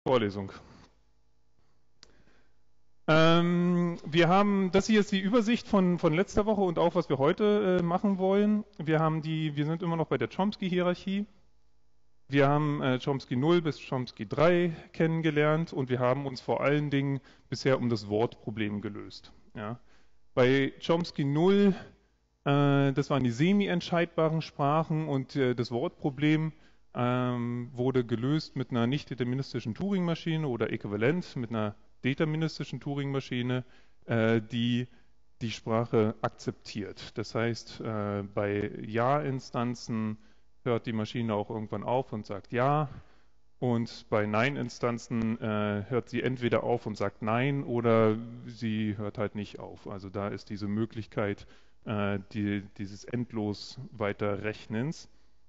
Vorlesung. Das hier ist die Übersicht von letzter Woche und auch, was wir heute machen wollen. Wir sind immer noch bei der Chomsky-Hierarchie. Wir haben Chomsky 0 bis Chomsky 3 kennengelernt und wir haben uns vor allen Dingen bisher um das Wortproblem gelöst. Ja. Bei Chomsky 0, das waren die semi-entscheidbaren Sprachen und das Wortproblem wurde gelöst mit einer nicht-deterministischen Turing-Maschine oder äquivalent mit einer deterministischen Turing-Maschine, die die Sprache akzeptiert. Das heißt, bei Ja-Instanzen hört die Maschine auch irgendwann auf und sagt Ja, und bei Nein-Instanzen hört sie entweder auf und sagt Nein oder sie hört halt nicht auf. Also da ist diese Möglichkeit dieses endlos Weiterrechnens.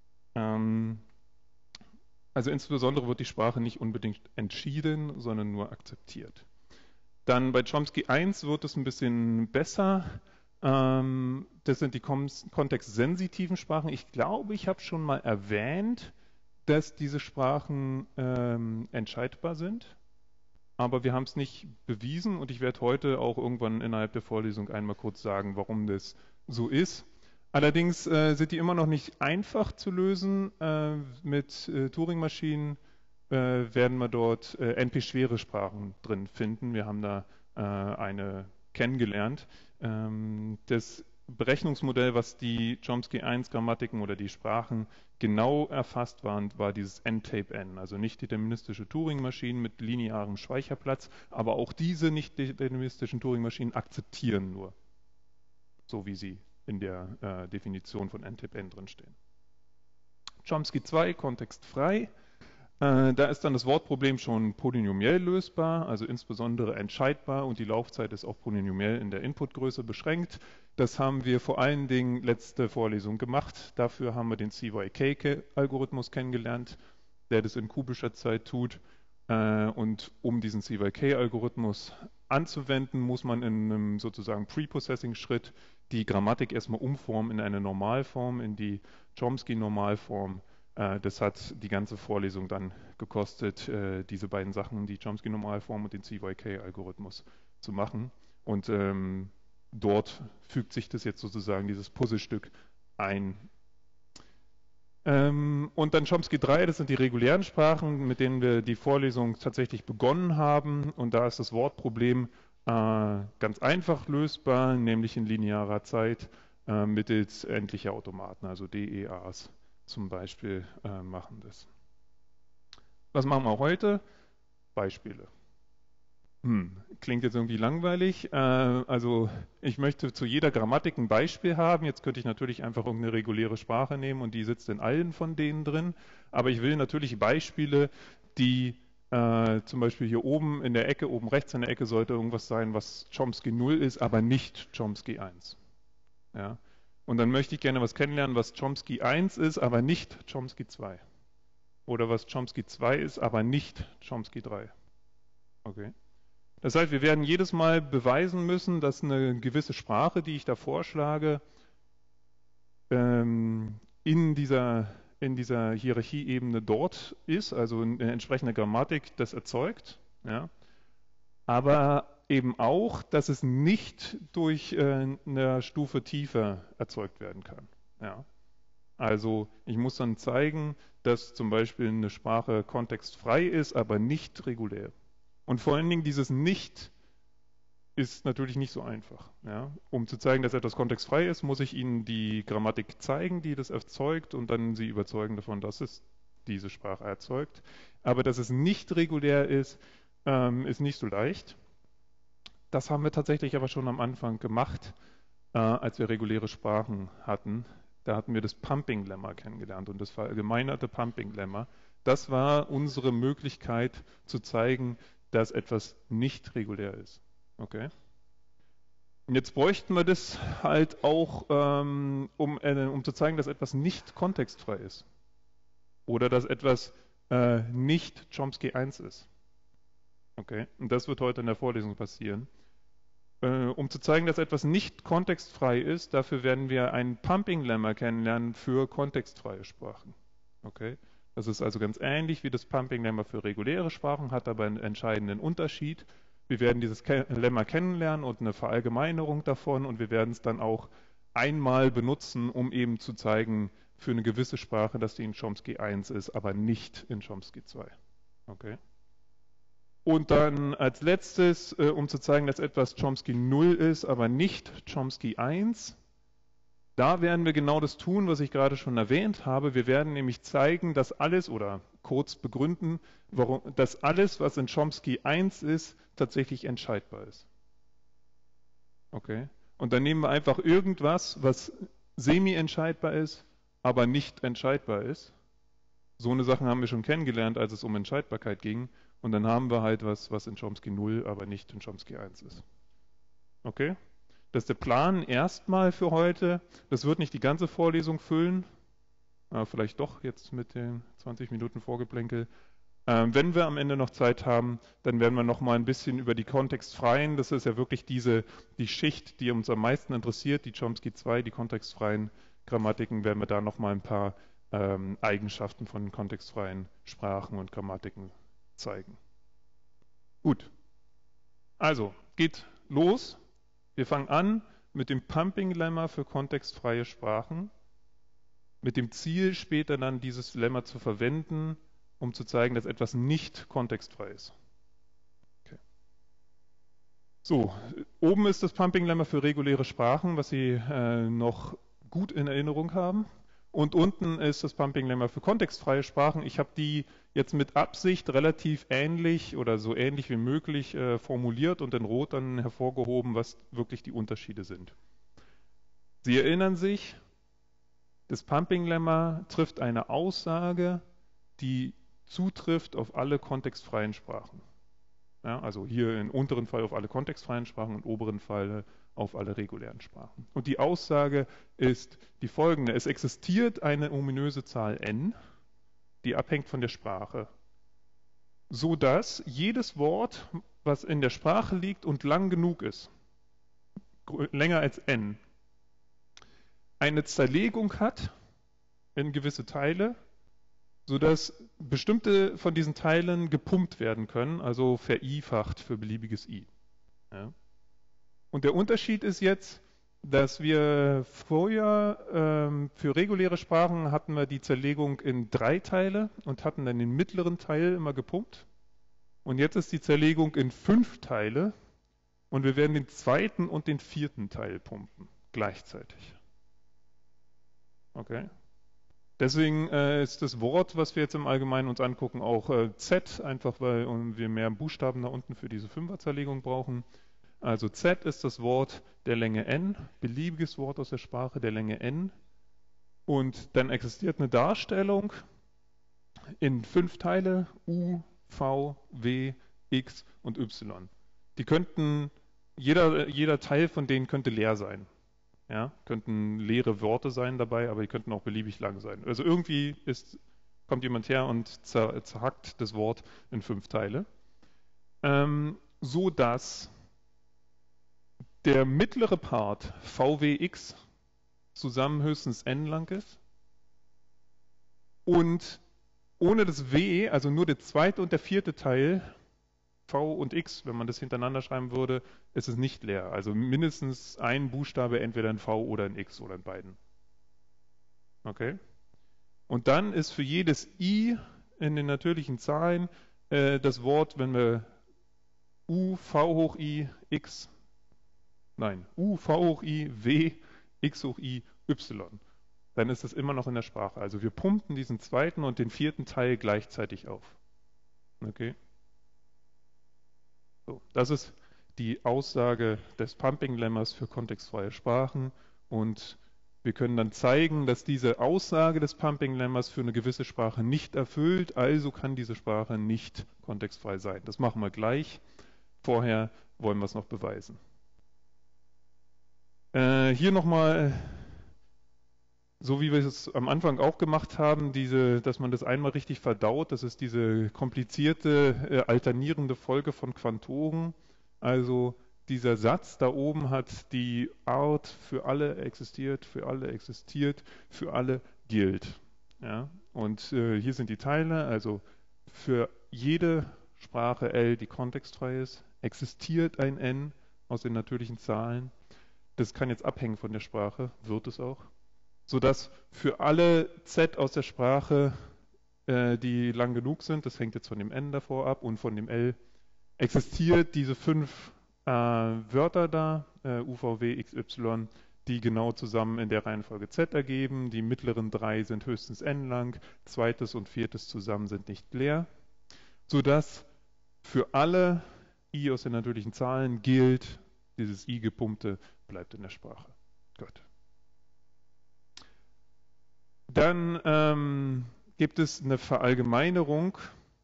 Also insbesondere wird die Sprache nicht unbedingt entschieden, sondern nur akzeptiert. Dann bei Chomsky 1 wird es ein bisschen besser. Das sind die kontextsensitiven Sprachen. Ich glaube, ich habe schon mal erwähnt, dass diese Sprachen entscheidbar sind. Aber wir haben es nicht bewiesen und ich werde heute auch irgendwann innerhalb der Vorlesung einmal kurz sagen, warum das so ist. Allerdings sind die immer noch nicht einfach zu lösen. Mit Turing-Maschinen werden wir dort NP-schwere Sprachen drin finden. Wir haben da eine kennengelernt. Das Berechnungsmodell, was die Chomsky-1-Grammatiken oder die Sprachen genau erfasst waren, war dieses N-Tape-N, also nicht deterministische Turing-Maschinen mit linearem Speicherplatz, aber auch diese nicht deterministischen Turing-Maschinen akzeptieren nur, so wie sie in der Definition von N-Tape-N drinstehen. Chomsky 2, kontextfrei. Da ist dann das Wortproblem schon polynomiell lösbar, also insbesondere entscheidbar und die Laufzeit ist auch polynomiell in der Inputgröße beschränkt. Das haben wir vor allen Dingen letzte Vorlesung gemacht. Dafür haben wir den CYK-Algorithmus kennengelernt, der das in kubischer Zeit tut. Und um diesen CYK-Algorithmus anzuwenden, muss man in einem sozusagen Preprocessing-Schritt die Grammatik erstmal umformen in eine Normalform, in die Chomsky-Normalform. Das hat die ganze Vorlesung dann gekostet, diese beiden Sachen, die Chomsky-Normalform und den CYK-Algorithmus zu machen. Und dort fügt sich das jetzt sozusagen, dieses Puzzlestück ein. Und dann Chomsky 3, das sind die regulären Sprachen, mit denen wir die Vorlesung tatsächlich begonnen haben. Und da ist das Wortproblem ganz einfach lösbar, nämlich in linearer Zeit mittels endlicher Automaten, also DEAs zum Beispiel machen das. Was machen wir heute? Beispiele. Klingt jetzt irgendwie langweilig. Also ich möchte zu jeder Grammatik ein Beispiel haben. Jetzt könnte ich natürlich einfach irgendeine reguläre Sprache nehmen und die sitzt in allen von denen drin. Aber ich will natürlich Beispiele, die zum Beispiel hier oben in der Ecke, oben rechts in der Ecke sollte irgendwas sein, was Chomsky 0 ist, aber nicht Chomsky 1. Ja? Und dann möchte ich gerne was kennenlernen, was Chomsky 1 ist, aber nicht Chomsky 2. Oder was Chomsky 2 ist, aber nicht Chomsky 3. Okay. Das heißt, wir werden jedes Mal beweisen müssen, dass eine gewisse Sprache, die ich da vorschlage, in dieser Hierarchieebene dort ist, also eine entsprechende Grammatik das erzeugt, ja, aber eben auch, dass es nicht durch eine Stufe tiefer erzeugt werden kann. Ja. Also ich muss dann zeigen, dass zum Beispiel eine Sprache kontextfrei ist, aber nicht regulär. Und vor allen Dingen dieses Nicht ist natürlich nicht so einfach. Ja. Um zu zeigen, dass etwas kontextfrei ist, muss ich Ihnen die Grammatik zeigen, die das erzeugt und dann Sie überzeugen davon, dass es diese Sprache erzeugt. Aber dass es nicht regulär ist, ist nicht so leicht. Das haben wir tatsächlich aber schon am Anfang gemacht, als wir reguläre Sprachen hatten. Da hatten wir das Pumping-Lemma kennengelernt und das verallgemeinerte Pumping-Lemma. Das war unsere Möglichkeit zu zeigen, dass etwas nicht regulär ist. Okay. Und jetzt bräuchten wir das halt auch, um zu zeigen, dass etwas nicht kontextfrei ist. Oder dass etwas nicht Chomsky 1 ist. Okay. Und das wird heute in der Vorlesung passieren. Um zu zeigen, dass etwas nicht kontextfrei ist, dafür werden wir ein Pumping-Lemma kennenlernen für kontextfreie Sprachen. Okay. Das ist also ganz ähnlich wie das Pumping-Lemma für reguläre Sprachen, hat aber einen entscheidenden Unterschied. Wir werden dieses Lemma kennenlernen und eine Verallgemeinerung davon und wir werden es dann auch einmal benutzen, um eben zu zeigen, für eine gewisse Sprache, dass die in Chomsky 1 ist, aber nicht in Chomsky 2. Okay. Und dann als letztes, um zu zeigen, dass etwas Chomsky 0 ist, aber nicht Chomsky 1, da werden wir genau das tun, was ich gerade schon erwähnt habe. Wir werden nämlich zeigen, dass alles oder kurz begründen, dass alles, was in Chomsky 1 ist, tatsächlich entscheidbar ist. Okay? Und dann nehmen wir einfach irgendwas, was semi-entscheidbar ist, aber nicht entscheidbar ist. So eine Sache haben wir schon kennengelernt, als es um Entscheidbarkeit ging. Und dann haben wir halt was in Chomsky 0, aber nicht in Chomsky 1 ist. Okay? Das ist der Plan erstmal für heute. Das wird nicht die ganze Vorlesung füllen. Vielleicht doch jetzt mit den 20 Minuten Vorgeplänkel. Wenn wir am Ende noch Zeit haben, dann werden wir noch mal ein bisschen über die kontextfreien, das ist ja wirklich die Schicht, die uns am meisten interessiert, die Chomsky 2, die kontextfreien Grammatiken, werden wir da noch mal ein paar Eigenschaften von kontextfreien Sprachen und Grammatiken zeigen. Gut, also geht los. Wir fangen an mit dem Pumping-Lemma für kontextfreie Sprachen, mit dem Ziel, später dann dieses Lemma zu verwenden, um zu zeigen, dass etwas nicht kontextfrei ist. Okay. So, oben ist das Pumping-Lemma für reguläre Sprachen, was Sie noch gut in Erinnerung haben. Und unten ist das Pumping-Lemma für kontextfreie Sprachen. Ich habe die jetzt mit Absicht relativ ähnlich oder so ähnlich wie möglich formuliert und in Rot dann hervorgehoben, was wirklich die Unterschiede sind. Sie erinnern sich, das Pumping-Lemma trifft eine Aussage, die zutrifft auf alle kontextfreien Sprachen. Ja, also hier im unteren Fall auf alle kontextfreien Sprachen und im oberen Fall auf alle regulären Sprachen. Und die Aussage ist die folgende. Es existiert eine ominöse Zahl n, die abhängt von der Sprache, sodass jedes Wort, was in der Sprache liegt und lang genug ist, länger als n, eine Zerlegung hat in gewisse Teile, sodass bestimmte von diesen Teilen gepumpt werden können, also verifacht für beliebiges i. Ja. Und der Unterschied ist jetzt, dass wir vorher für reguläre Sprachen hatten wir die Zerlegung in 3 Teile und hatten dann den mittleren Teil immer gepumpt. Und jetzt ist die Zerlegung in 5 Teile und wir werden den 2. und den 4. Teil pumpen, gleichzeitig. Okay? Deswegen ist das Wort, was wir jetzt im Allgemeinen uns angucken, auch Z, einfach weil wir mehr Buchstaben da unten für diese 5er-Zerlegung brauchen. Also Z ist das Wort der Länge n, beliebiges Wort aus der Sprache der Länge n. Und dann existiert eine Darstellung in 5 Teile, U, V, W, X und Y. Die könnten, jeder Teil von denen könnte leer sein. Ja, könnten leere Worte sein dabei, aber die könnten auch beliebig lang sein. Also irgendwie kommt jemand her und zerhackt das Wort in 5 Teile, so dass der mittlere Part VWX zusammen höchstens n lang ist und ohne das W, also nur der 2. und der 4. Teil, V und X, wenn man das hintereinander schreiben würde, ist es nicht leer. Also mindestens ein Buchstabe, entweder ein V oder ein X oder in beiden. Okay? Und dann ist für jedes I in den natürlichen Zahlen das Wort, wenn wir U, V hoch I, X, nein, U, V hoch I, W, X hoch I, Y. Dann ist das immer noch in der Sprache. Also wir pumpen diesen 2. und den 4. Teil gleichzeitig auf. Okay? So, das ist die Aussage des Pumping-Lemmas für kontextfreie Sprachen und wir können dann zeigen, dass diese Aussage des Pumping-Lemmas für eine gewisse Sprache nicht erfüllt, also kann diese Sprache nicht kontextfrei sein. Das machen wir gleich. Vorher wollen wir es noch beweisen. Hier nochmal, so wie wir es am Anfang auch gemacht haben, dass man das einmal richtig verdaut, das ist diese komplizierte, alternierende Folge von Quantoren. Also dieser Satz da oben hat die Art für alle existiert, für alle existiert, für alle gilt. Ja? Und hier sind die Teile, also für jede Sprache L, die kontextfrei ist, existiert ein N aus den natürlichen Zahlen. Das kann jetzt abhängen von der Sprache, wird es auch, sodass für alle Z aus der Sprache, die lang genug sind, das hängt jetzt von dem N davor ab und von dem L, existiert diese 5 Wörter da, UVW, XY, die genau zusammen in der Reihenfolge Z ergeben. Die mittleren 3 sind höchstens N lang, zweites und viertes zusammen sind nicht leer, sodass für alle I aus den natürlichen Zahlen gilt, dieses I gepumpte bleibt in der Sprache. Gut. Dann gibt es eine Verallgemeinerung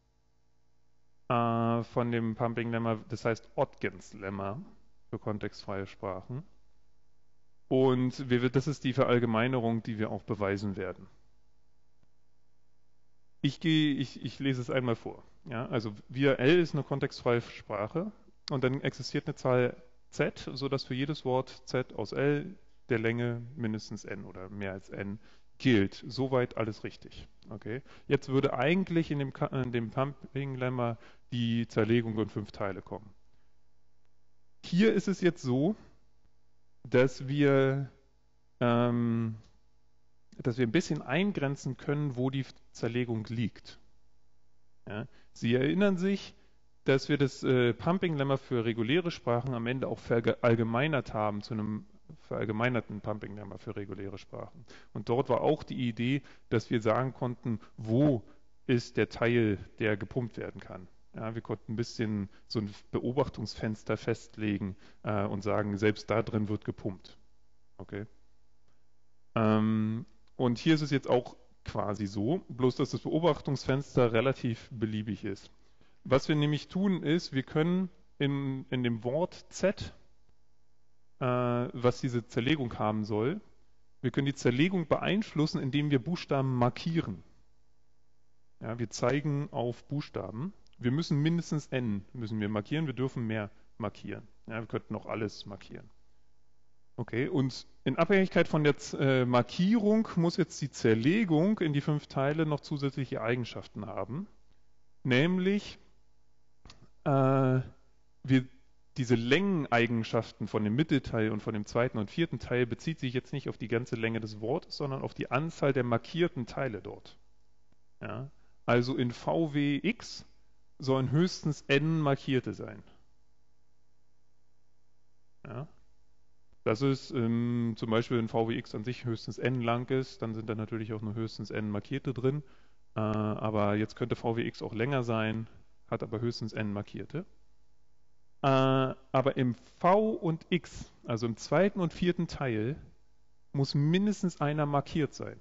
von dem Pumping-Lemma, das heißt Odgens Lemma für kontextfreie Sprachen. Und das ist die Verallgemeinerung, die wir auch beweisen werden. Ich lese es einmal vor. Ja, also L ist eine kontextfreie Sprache und dann existiert eine Zahl Z, sodass für jedes Wort Z aus L der Länge mindestens N oder mehr als N gilt. Soweit alles richtig. Okay? Jetzt würde eigentlich in dem Pumping-Lemma die Zerlegung in 5 Teile kommen. Hier ist es jetzt so, dass wir ein bisschen eingrenzen können, wo die Zerlegung liegt. Ja? Sie erinnern sich, dass wir das Pumping-Lemma für reguläre Sprachen am Ende auch verallgemeinert haben zu einem verallgemeinerten Pumping-Lemma für reguläre Sprachen. Und dort war auch die Idee, dass wir sagen konnten, wo ist der Teil, der gepumpt werden kann. Ja, wir konnten ein bisschen so ein Beobachtungsfenster festlegen und sagen, selbst da drin wird gepumpt. Okay. Und hier ist es jetzt auch quasi so, bloß dass das Beobachtungsfenster relativ beliebig ist. Was wir nämlich tun ist, wir können in dem Wort Z, was diese Zerlegung haben soll, wir können die Zerlegung beeinflussen, indem wir Buchstaben markieren. Ja, wir zeigen auf Buchstaben. Wir müssen mindestens N müssen wir markieren, wir dürfen mehr markieren. Ja, wir könnten auch alles markieren. Okay, und in Abhängigkeit von der Markierung muss jetzt die Zerlegung in die 5 Teile noch zusätzliche Eigenschaften haben. Nämlich, diese Längeneigenschaften von dem Mittelteil und von dem zweiten und vierten Teil bezieht sich jetzt nicht auf die ganze Länge des Wortes, sondern auf die Anzahl der markierten Teile dort. Ja? Also in VWX sollen höchstens N markierte sein. Ja? Das ist zum Beispiel, wenn VWX an sich höchstens N lang ist, dann sind da natürlich auch nur höchstens N markierte drin. Aber jetzt könnte VWX auch länger sein, hat aber höchstens N markierte. Aber im V und X, also im zweiten und vierten Teil, muss mindestens einer markiert sein.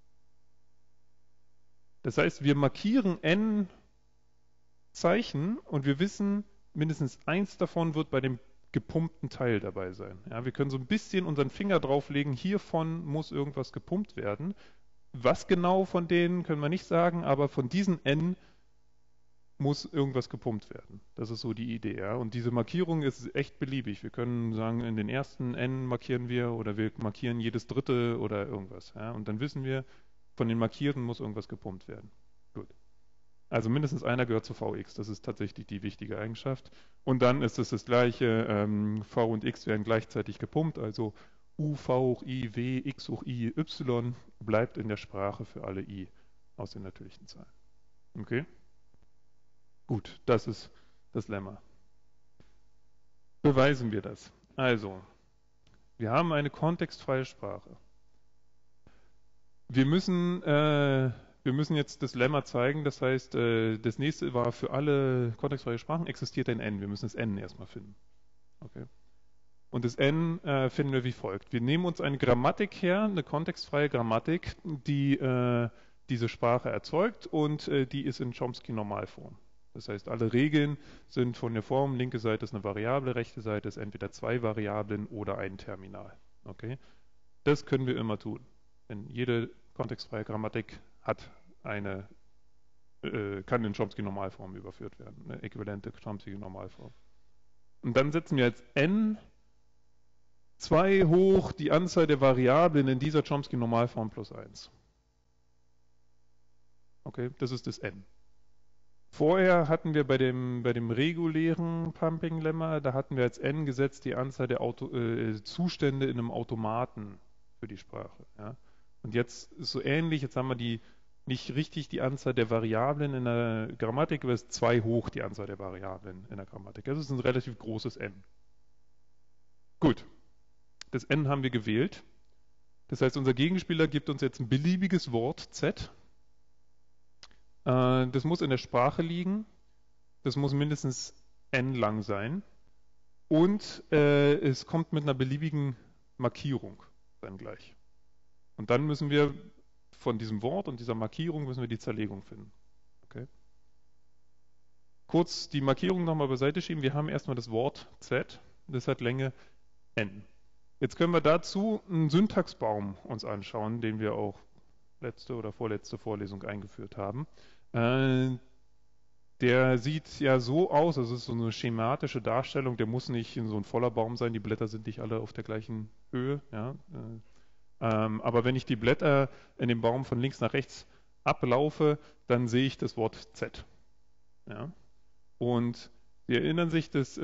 Das heißt, wir markieren N Zeichen und wir wissen, mindestens eins davon wird bei dem gepumpten Teil dabei sein. Ja, wir können so ein bisschen unseren Finger drauflegen, hiervon muss irgendwas gepumpt werden. Was genau von denen können wir nicht sagen, aber von diesen N muss irgendwas gepumpt werden. Das ist so die Idee. Ja? Und diese Markierung ist echt beliebig. Wir können sagen, in den ersten N markieren wir oder wir markieren jedes dritte oder irgendwas. Ja? Und dann wissen wir, von den Markierten muss irgendwas gepumpt werden. Gut. Also mindestens einer gehört zu VX. Das ist tatsächlich die wichtige Eigenschaft. Und dann ist es das Gleiche. V und X werden gleichzeitig gepumpt. Also UV hoch I, W, X hoch I, Y bleibt in der Sprache für alle I aus den natürlichen Zahlen. Okay? Gut, das ist das Lemma. Beweisen wir das. Also, wir haben eine kontextfreie Sprache. Wir müssen jetzt das Lemma zeigen, das heißt, das nächste war für alle kontextfreie Sprachen existiert ein N. Wir müssen das N erstmal finden. Okay. Und das N finden wir wie folgt. Wir nehmen uns eine Grammatik her, eine kontextfreie Grammatik, die diese Sprache erzeugt und die ist in Chomsky-Normalform. Das heißt, alle Regeln sind von der Form, linke Seite ist eine Variable, rechte Seite ist entweder 2 Variablen oder ein Terminal. Okay? Das können wir immer tun. Denn jede kontextfreie Grammatik kann in Chomsky-Normalform überführt werden, eine äquivalente Chomsky-Normalform. Und dann setzen wir jetzt n 2 hoch die Anzahl der Variablen in dieser Chomsky-Normalform plus 1. Okay, das ist das n. Vorher hatten wir bei dem regulären Pumping-Lemma, da hatten wir als n gesetzt die Anzahl der Zustände in einem Automaten für die Sprache. Ja. Und jetzt ist so ähnlich, jetzt haben wir nicht richtig die Anzahl der Variablen in der Grammatik, aber es ist 2 hoch die Anzahl der Variablen in der Grammatik. Das ist ein relativ großes n. Gut, das n haben wir gewählt. Das heißt, unser Gegenspieler gibt uns jetzt ein beliebiges Wort z. Das muss in der Sprache liegen. Das muss mindestens n lang sein. Und es kommt mit einer beliebigen Markierung dann gleich. Und dann müssen wir von diesem Wort und dieser Markierung müssen wir die Zerlegung finden. Okay. Kurz die Markierung nochmal beiseite schieben. Wir haben erstmal das Wort z. Das hat Länge n. Jetzt können wir dazu einen Syntaxbaum uns anschauen, den wir auch letzte oder vorletzte Vorlesung eingeführt haben. Der sieht ja so aus, also es ist so eine schematische Darstellung, der muss nicht in so ein voller Baum sein, die Blätter sind nicht alle auf der gleichen Höhe. Ja? Aber wenn ich die Blätter in dem Baum von links nach rechts ablaufe, dann sehe ich das Wort Z. Ja? Und Sie erinnern sich, das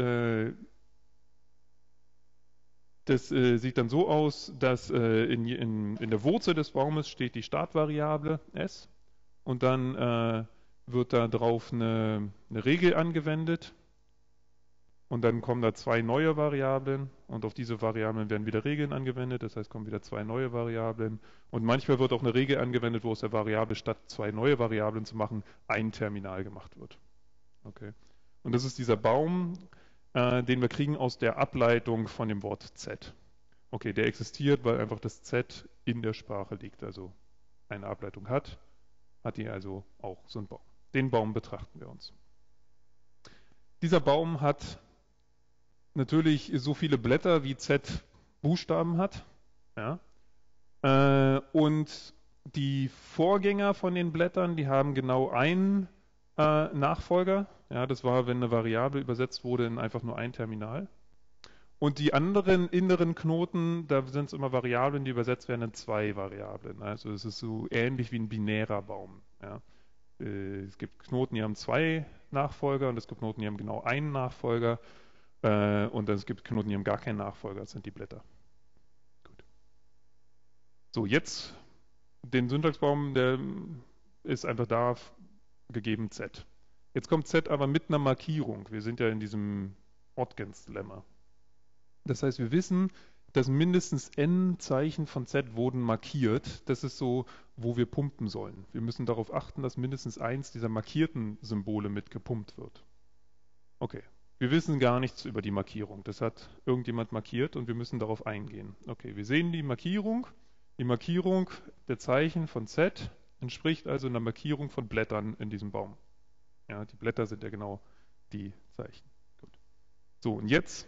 sieht dann so aus, dass in der Wurzel des Baumes steht die Startvariable s und dann wird da drauf eine Regel angewendet und dann kommen da 2 neue Variablen und auf diese Variablen werden wieder Regeln angewendet, das heißt kommen wieder 2 neue Variablen und manchmal wird auch eine Regel angewendet, wo aus der Variable statt 2 neue Variablen zu machen, ein Terminal gemacht wird. Okay. Und das ist dieser Baum, den wir kriegen aus der Ableitung von dem Wort Z. Okay, der existiert, weil einfach das Z in der Sprache liegt, also eine Ableitung hat die also auch so einen Baum. Den Baum betrachten wir uns. Dieser Baum hat natürlich so viele Blätter, wie Z Buchstaben hat. Ja? Und die Vorgänger von den Blättern, die haben genau einen Nachfolger. Ja, das war, wenn eine Variable übersetzt wurde in einfach nur ein Terminal. Und die anderen inneren Knoten, da sind es immer Variablen, die übersetzt werden in 2 Variablen. Also es ist so ähnlich wie ein binärer Baum. Ja. Es gibt Knoten, die haben 2 Nachfolger und es gibt Knoten, die haben genau einen Nachfolger. Und es gibt Knoten, die haben gar keinen Nachfolger, das sind die Blätter. Gut. So, jetzt den Syntaxbaum, der ist einfach da gegeben Z. Jetzt kommt Z aber mit einer Markierung. Wir sind ja in diesem Ottgens-Lemma. Das heißt, wir wissen, dass mindestens n Zeichen von Z wurden markiert. Das ist so, wo wir pumpen sollen. Wir müssen darauf achten, dass mindestens eins dieser markierten Symbole mit gepumpt wird. Okay, wir wissen gar nichts über die Markierung. Das hat irgendjemand markiert und wir müssen darauf eingehen. Okay, wir sehen die Markierung. Die Markierung der Zeichen von Z entspricht also einer Markierung von Blättern in diesem Baum. Ja, die Blätter sind ja genau die Zeichen. Gut. So, und jetzt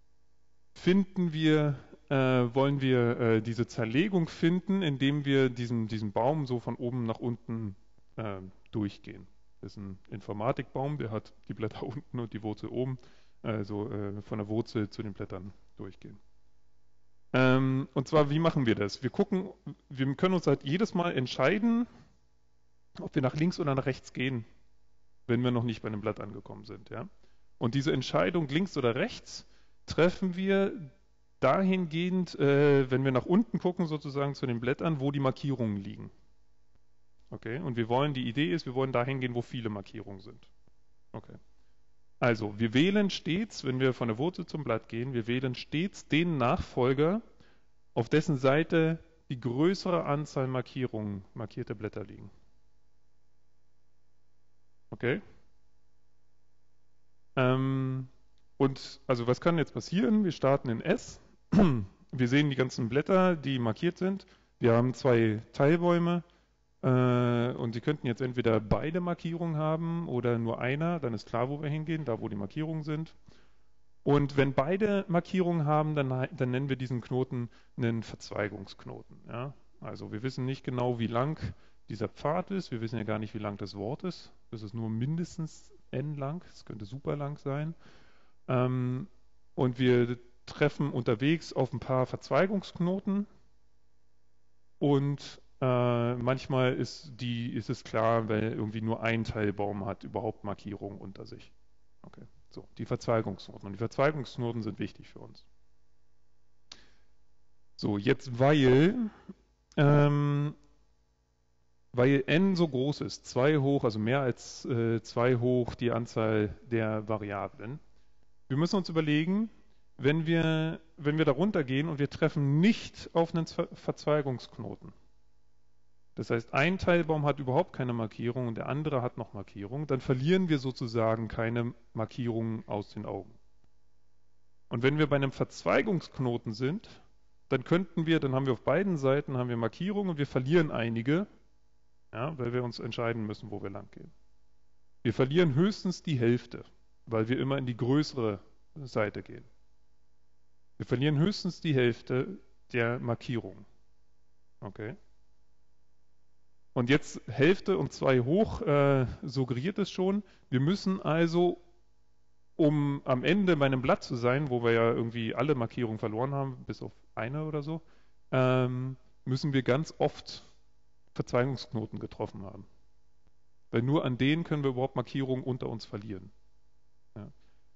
wollen wir diese Zerlegung finden, indem wir diesen Baum so von oben nach unten durchgehen. Das ist ein Informatikbaum, der hat die Blätter unten und die Wurzel oben, also von der Wurzel zu den Blättern durchgehen. Und zwar, wie machen wir das? Wir können uns halt jedes Mal entscheiden, ob wir nach links oder nach rechts gehen, wenn wir noch nicht bei einem Blatt angekommen sind. Ja? Und diese Entscheidung links oder rechts treffen wir dahingehend, wenn wir nach unten gucken, sozusagen zu den Blättern, wo die Markierungen liegen. Okay, und die Idee ist, wir wollen dahin gehen, wo viele Markierungen sind. Okay. Also, wir wählen stets, wenn wir von der Wurzel zum Blatt gehen, wir wählen stets den Nachfolger, auf dessen Seite die größere Anzahl Markierungen, markierte Blätter liegen. Okay? Und also was kann jetzt passieren? Wir starten in S. Wir sehen die ganzen Blätter, die markiert sind. Wir haben 2 Teilbäume und Sie könnten jetzt entweder beide Markierungen haben oder nur einer. Dann ist klar, wo wir hingehen, da wo die Markierungen sind. Und wenn beide Markierungen haben, dann nennen wir diesen Knoten einen Verzweigungsknoten. Ja? Also wir wissen nicht genau, wie lang dieser Pfad ist. Wir wissen ja gar nicht, wie lang das Wort ist. Das ist nur mindestens n lang. Es könnte super lang sein. Und wir treffen unterwegs auf ein paar Verzweigungsknoten und Manchmal ist es klar, weil irgendwie nur ein Teilbaum hat überhaupt Markierungen unter sich. Okay, so, die Verzweigungsnoten. Und die Verzweigungsnoten sind wichtig für uns. So, jetzt weil n so groß ist, 2 hoch, also mehr als 2 hoch die Anzahl der Variablen. Wir müssen uns überlegen, wenn wir da runtergehen und wir treffen nicht auf einen Verzweigungsknoten. Das heißt, ein Teilbaum hat überhaupt keine Markierung und der andere hat noch Markierung, dann verlieren wir sozusagen keine Markierungen aus den Augen. Und wenn wir bei einem Verzweigungsknoten sind, dann haben wir auf beiden Seiten Markierungen und wir verlieren einige, ja, weil wir uns entscheiden müssen, wo wir lang gehen. Wir verlieren höchstens die Hälfte, weil wir immer in die größere Seite gehen. Wir verlieren höchstens die Hälfte der Markierungen. Okay. Und jetzt Hälfte und 2 hoch suggeriert es schon. Wir müssen also, um am Ende bei einem Blatt zu sein, wo wir ja irgendwie alle Markierungen verloren haben, bis auf eine oder so, müssen wir ganz oft Verzweigungsknoten getroffen haben. Weil nur an denen können wir überhaupt Markierungen unter uns verlieren. Ja.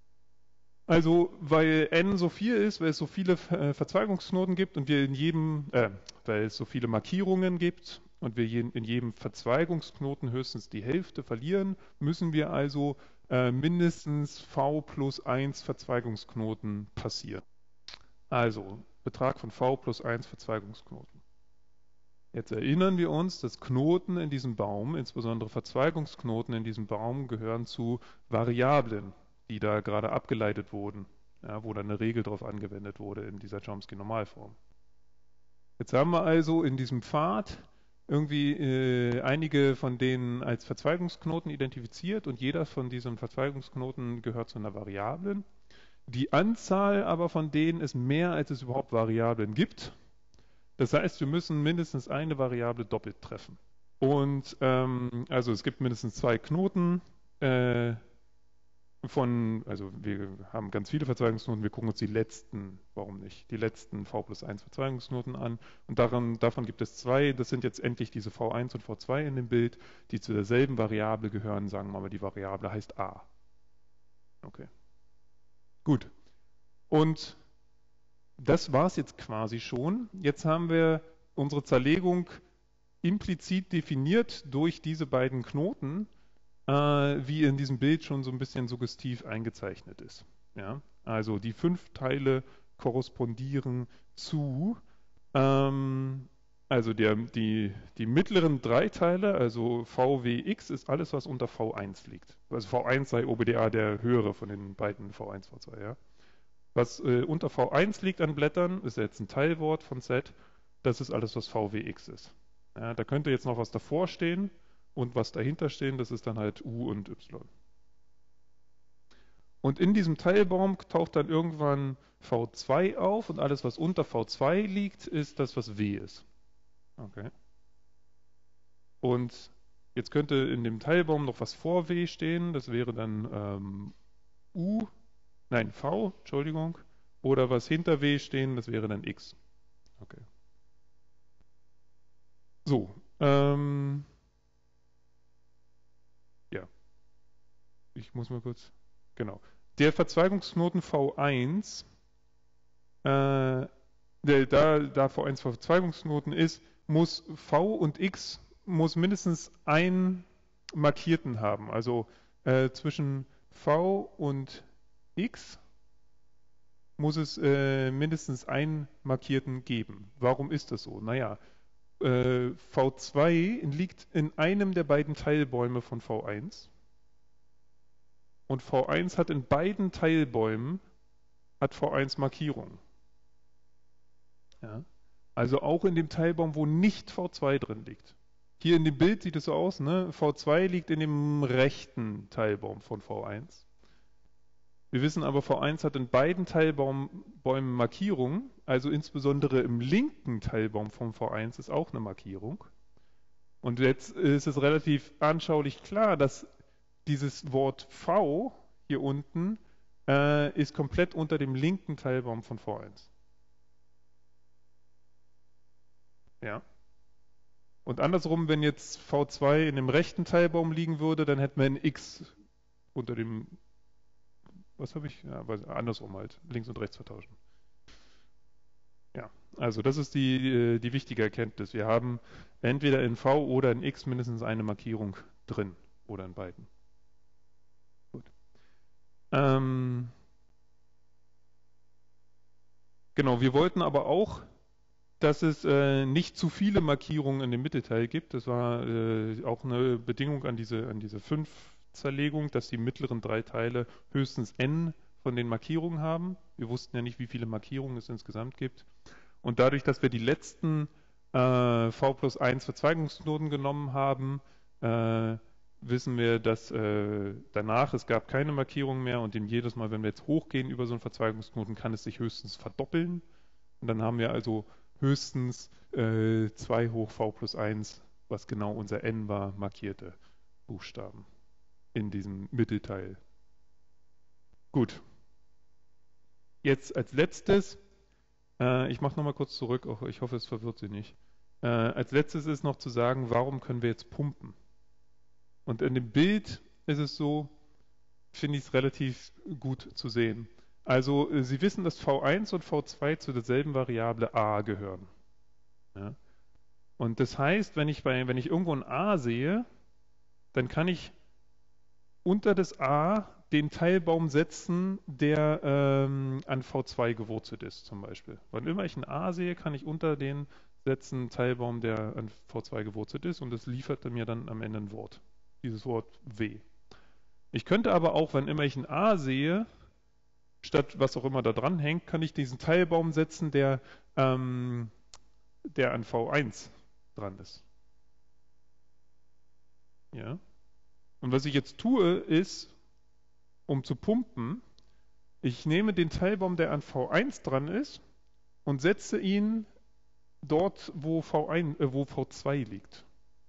Also, weil n so viel ist, weil es so viele Verzweigungsknoten gibt und wir weil es so viele Markierungen gibt und wir in jedem Verzweigungsknoten höchstens die Hälfte verlieren, müssen wir also mindestens v plus 1 Verzweigungsknoten passieren. Also, Betrag von v plus 1 Verzweigungsknoten. Jetzt erinnern wir uns, dass Knoten in diesem Baum, insbesondere Verzweigungsknoten in diesem Baum, gehören zu Variablen, die da gerade abgeleitet wurden, ja, wo dann eine Regel drauf angewendet wurde in dieser Chomsky-Normalform. Jetzt haben wir also in diesem Pfad irgendwie einige von denen als Verzweigungsknoten identifiziert und jeder von diesen Verzweigungsknoten gehört zu einer Variablen. Die Anzahl aber von denen ist mehr, als es überhaupt Variablen gibt. Das heißt, wir müssen mindestens eine Variable doppelt treffen. Und also es gibt mindestens 2 Knoten also wir haben ganz viele Verzweigungsknoten, wir gucken uns die letzten, warum nicht, die letzten v plus 1 Verzweigungsknoten an. Und davon gibt es 2, das sind jetzt endlich diese v1 und v2 in dem Bild, die zu derselben Variable gehören, sagen wir mal, die Variable heißt a. Okay. Gut. Und das war es jetzt quasi schon. Jetzt haben wir unsere Zerlegung implizit definiert durch diese beiden Knoten, wie in diesem Bild schon so ein bisschen suggestiv eingezeichnet ist. Ja? Also die 5 Teile korrespondieren zu, also die mittleren 3 Teile, also VWX ist alles, was unter V1 liegt. Also V1 sei OBDA der höhere von den beiden V1, V2, ja. Was unter V1 liegt an Blättern, ist jetzt ein Teilwort von Z. Das ist alles, was VWX ist. Ja, da könnte jetzt noch was davor stehen und was dahinter stehen, das ist dann halt U und Y. Und in diesem Teilbaum taucht dann irgendwann V2 auf und alles, was unter V2 liegt, ist das, was W ist. Okay. Und jetzt könnte in dem Teilbaum noch was vor W stehen, das wäre dann V, Entschuldigung, oder was hinter W stehen, das wäre dann X. Okay. So, ja, ich muss mal kurz, genau. Der Verzweigungsknoten V1, da V1 Verzweigungsknoten ist, muss V und X muss mindestens einen Markierten haben. Also zwischen V und X muss es mindestens einen Markierten geben. Warum ist das so? Naja, V2 liegt in einem der beiden Teilbäume von V1 und V1 hat in beiden Teilbäumen V1 Markierung. Ja? Also auch in dem Teilbaum, wo nicht V2 drin liegt. Hier in dem Bild sieht es so aus, ne? V2 liegt in dem rechten Teilbaum von V1. Wir wissen aber, V1 hat in beiden Teilbäumen Markierung, also insbesondere im linken Teilbaum von V1 ist auch eine Markierung. Und jetzt ist es relativ anschaulich klar, dass dieses Wort V hier unten ist komplett unter dem linken Teilbaum von V1. Ja. Und andersrum, wenn jetzt V2 in dem rechten Teilbaum liegen würde, dann hätten wir ein X unter dem, was habe ich? Ja, aber andersrum halt, links und rechts vertauschen. Ja, also das ist die wichtige Erkenntnis. Wir haben entweder in V oder in X mindestens eine Markierung drin oder in beiden. Gut. Genau, wir wollten aber auch, dass es nicht zu viele Markierungen in dem Mittelteil gibt. Das war auch eine Bedingung an diese 5-Zerlegung, dass die mittleren 3 Teile höchstens n von den Markierungen haben. Wir wussten ja nicht, wie viele Markierungen es insgesamt gibt. Und dadurch, dass wir die letzten v+1 Verzweigungsknoten genommen haben, wissen wir, dass danach es gab keine Markierung mehr und jedes Mal, wenn wir jetzt hochgehen über so einen Verzweigungsknoten, kann es sich höchstens verdoppeln. Und dann haben wir also höchstens 2 hoch v+1, was genau unser n war, markierte Buchstaben in diesem Mittelteil. Gut. Jetzt als letztes, ich mache nochmal kurz zurück, auch ich hoffe, es verwirrt Sie nicht. Als letztes ist noch zu sagen, warum können wir jetzt pumpen? Und in dem Bild ist es so, finde ich es relativ gut zu sehen. Also Sie wissen, dass V1 und V2 zu derselben Variable a gehören. Ja? Und das heißt, wenn ich irgendwo ein a sehe, dann kann ich unter das a den Teilbaum setzen, der an V2 gewurzelt ist, zum Beispiel. Wann immer ich ein a sehe, kann ich unter den setzen einen Teilbaum, der an V2 gewurzelt ist, und das liefert mir dann am Ende ein Wort. Dieses Wort w. Ich könnte aber auch, wenn immer ich ein a sehe, statt was auch immer da dran hängt, kann ich diesen Teilbaum setzen, der an V1 dran ist. Ja. Und was ich jetzt tue, ist, um zu pumpen, ich nehme den Teilbaum, der an V1 dran ist, und setze ihn dort, wo V2 liegt.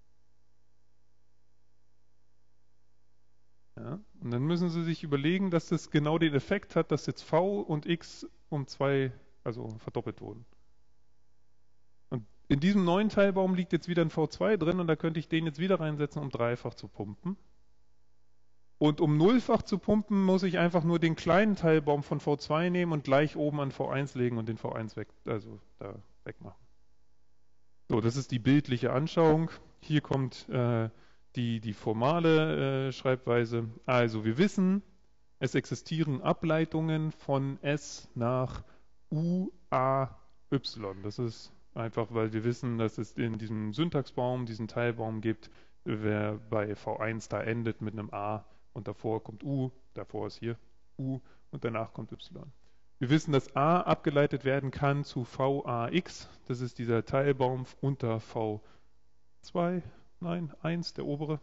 Ja? Und dann müssen Sie sich überlegen, dass das genau den Effekt hat, dass jetzt V und X um 2, also verdoppelt wurden. Und in diesem neuen Teilbaum liegt jetzt wieder ein V2 drin und da könnte ich den jetzt wieder reinsetzen, um dreifach zu pumpen. Und um nullfach zu pumpen, muss ich einfach nur den kleinen Teilbaum von V2 nehmen und gleich oben an V1 legen und den V1 da wegmachen. So, das ist die bildliche Anschauung. Hier kommt die formale Schreibweise. Also wir wissen, es existieren Ableitungen von S nach U, A, Y. Das ist einfach, weil wir wissen, dass es in diesem Syntaxbaum diesen Teilbaum gibt, der bei V1 da endet mit einem A und davor kommt U, davor ist hier U und danach kommt Y. Wir wissen, dass A abgeleitet werden kann zu VAX, das ist dieser Teilbaum unter V2, nein, 1, der obere,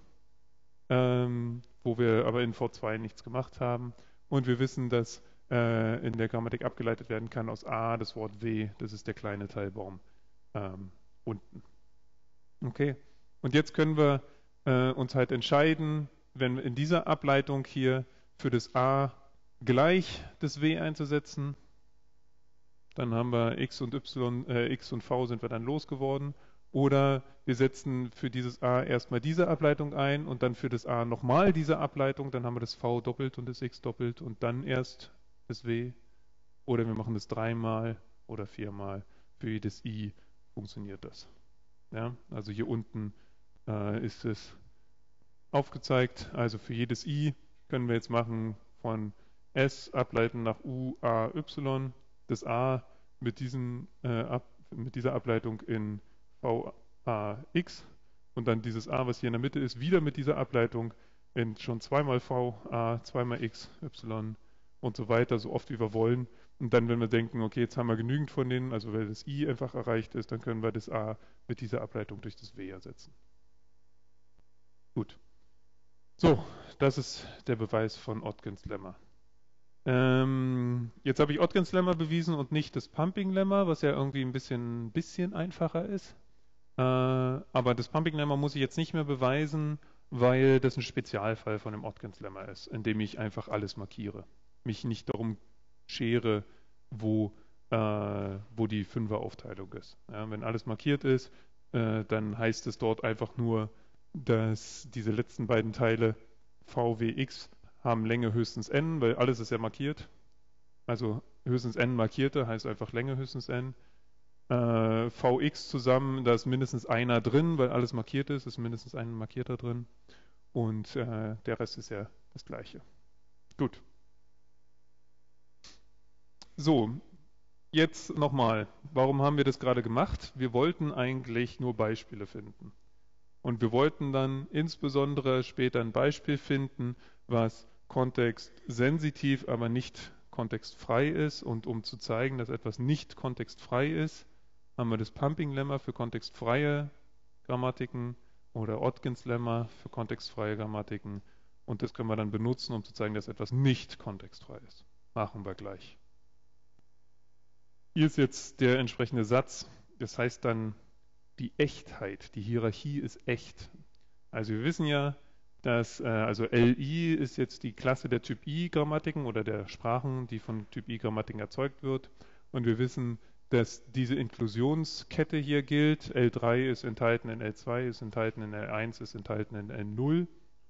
wo wir aber in V2 nichts gemacht haben. Und wir wissen, dass in der Grammatik abgeleitet werden kann aus A das Wort W, das ist der kleine Teilbaum unten. Okay, und jetzt können wir uns halt entscheiden, wenn in dieser Ableitung hier für das A gleich das W einzusetzen, dann haben wir X und Y, X und V sind wir dann losgeworden. Oder wir setzen für dieses A erstmal diese Ableitung ein und dann für das A nochmal diese Ableitung, dann haben wir das V doppelt und das X doppelt und dann erst das W. Oder wir machen das 3-mal oder 4-mal. Für jedes I funktioniert das. Ja, also hier unten ist es aufgezeigt. Also für jedes I können wir jetzt machen von S ableiten nach U, A, Y. Das A mit dieser Ableitung in V, A, X. Und dann dieses A, was hier in der Mitte ist, wieder mit dieser Ableitung in schon 2-mal V, A, 2-mal X, Y und so weiter, so oft wie wir wollen. Und dann, wenn wir denken, okay, jetzt haben wir genügend von denen, also wenn das I einfach erreicht ist, dann können wir das A mit dieser Ableitung durch das W ersetzen. Gut. So, das ist der Beweis von Odgens Lemma. Jetzt habe ich Odgens Lemma bewiesen und nicht das Pumping Lemma, was ja irgendwie ein bisschen einfacher ist. Aber das Pumping Lemma muss ich jetzt nicht mehr beweisen, weil das ein Spezialfall von dem Odgens Lemma ist, in dem ich einfach alles markiere. Mich nicht darum schere, wo die Fünferaufteilung ist. Ja, wenn alles markiert ist, dann heißt es dort einfach nur, dass diese letzten beiden Teile v, w, x haben Länge höchstens n, weil alles ist ja markiert. Also höchstens n markierte heißt einfach Länge höchstens n. Vx zusammen, da ist mindestens einer drin, weil alles markiert ist mindestens ein Markierter drin. Und der Rest ist ja das gleiche. Gut. So, jetzt nochmal. Warum haben wir das gerade gemacht? Wir wollten eigentlich nur Beispiele finden. Und wir wollten dann insbesondere später ein Beispiel finden, was kontextsensitiv, aber nicht kontextfrei ist. Und um zu zeigen, dass etwas nicht kontextfrei ist, haben wir das Pumping-Lemma für kontextfreie Grammatiken oder Odkins-Lemma für kontextfreie Grammatiken. Und das können wir dann benutzen, um zu zeigen, dass etwas nicht kontextfrei ist. Machen wir gleich. Hier ist jetzt der entsprechende Satz. Das heißt dann die Echtheit. Die Hierarchie ist echt. Also wir wissen ja, dass also LI ist jetzt die Klasse der Typ I-Grammatiken oder der Sprachen, die von Typ I-Grammatiken erzeugt wird. Und wir wissen, dass diese Inklusionskette hier gilt. L3 ist enthalten in L2, ist enthalten in L1, ist enthalten in L0.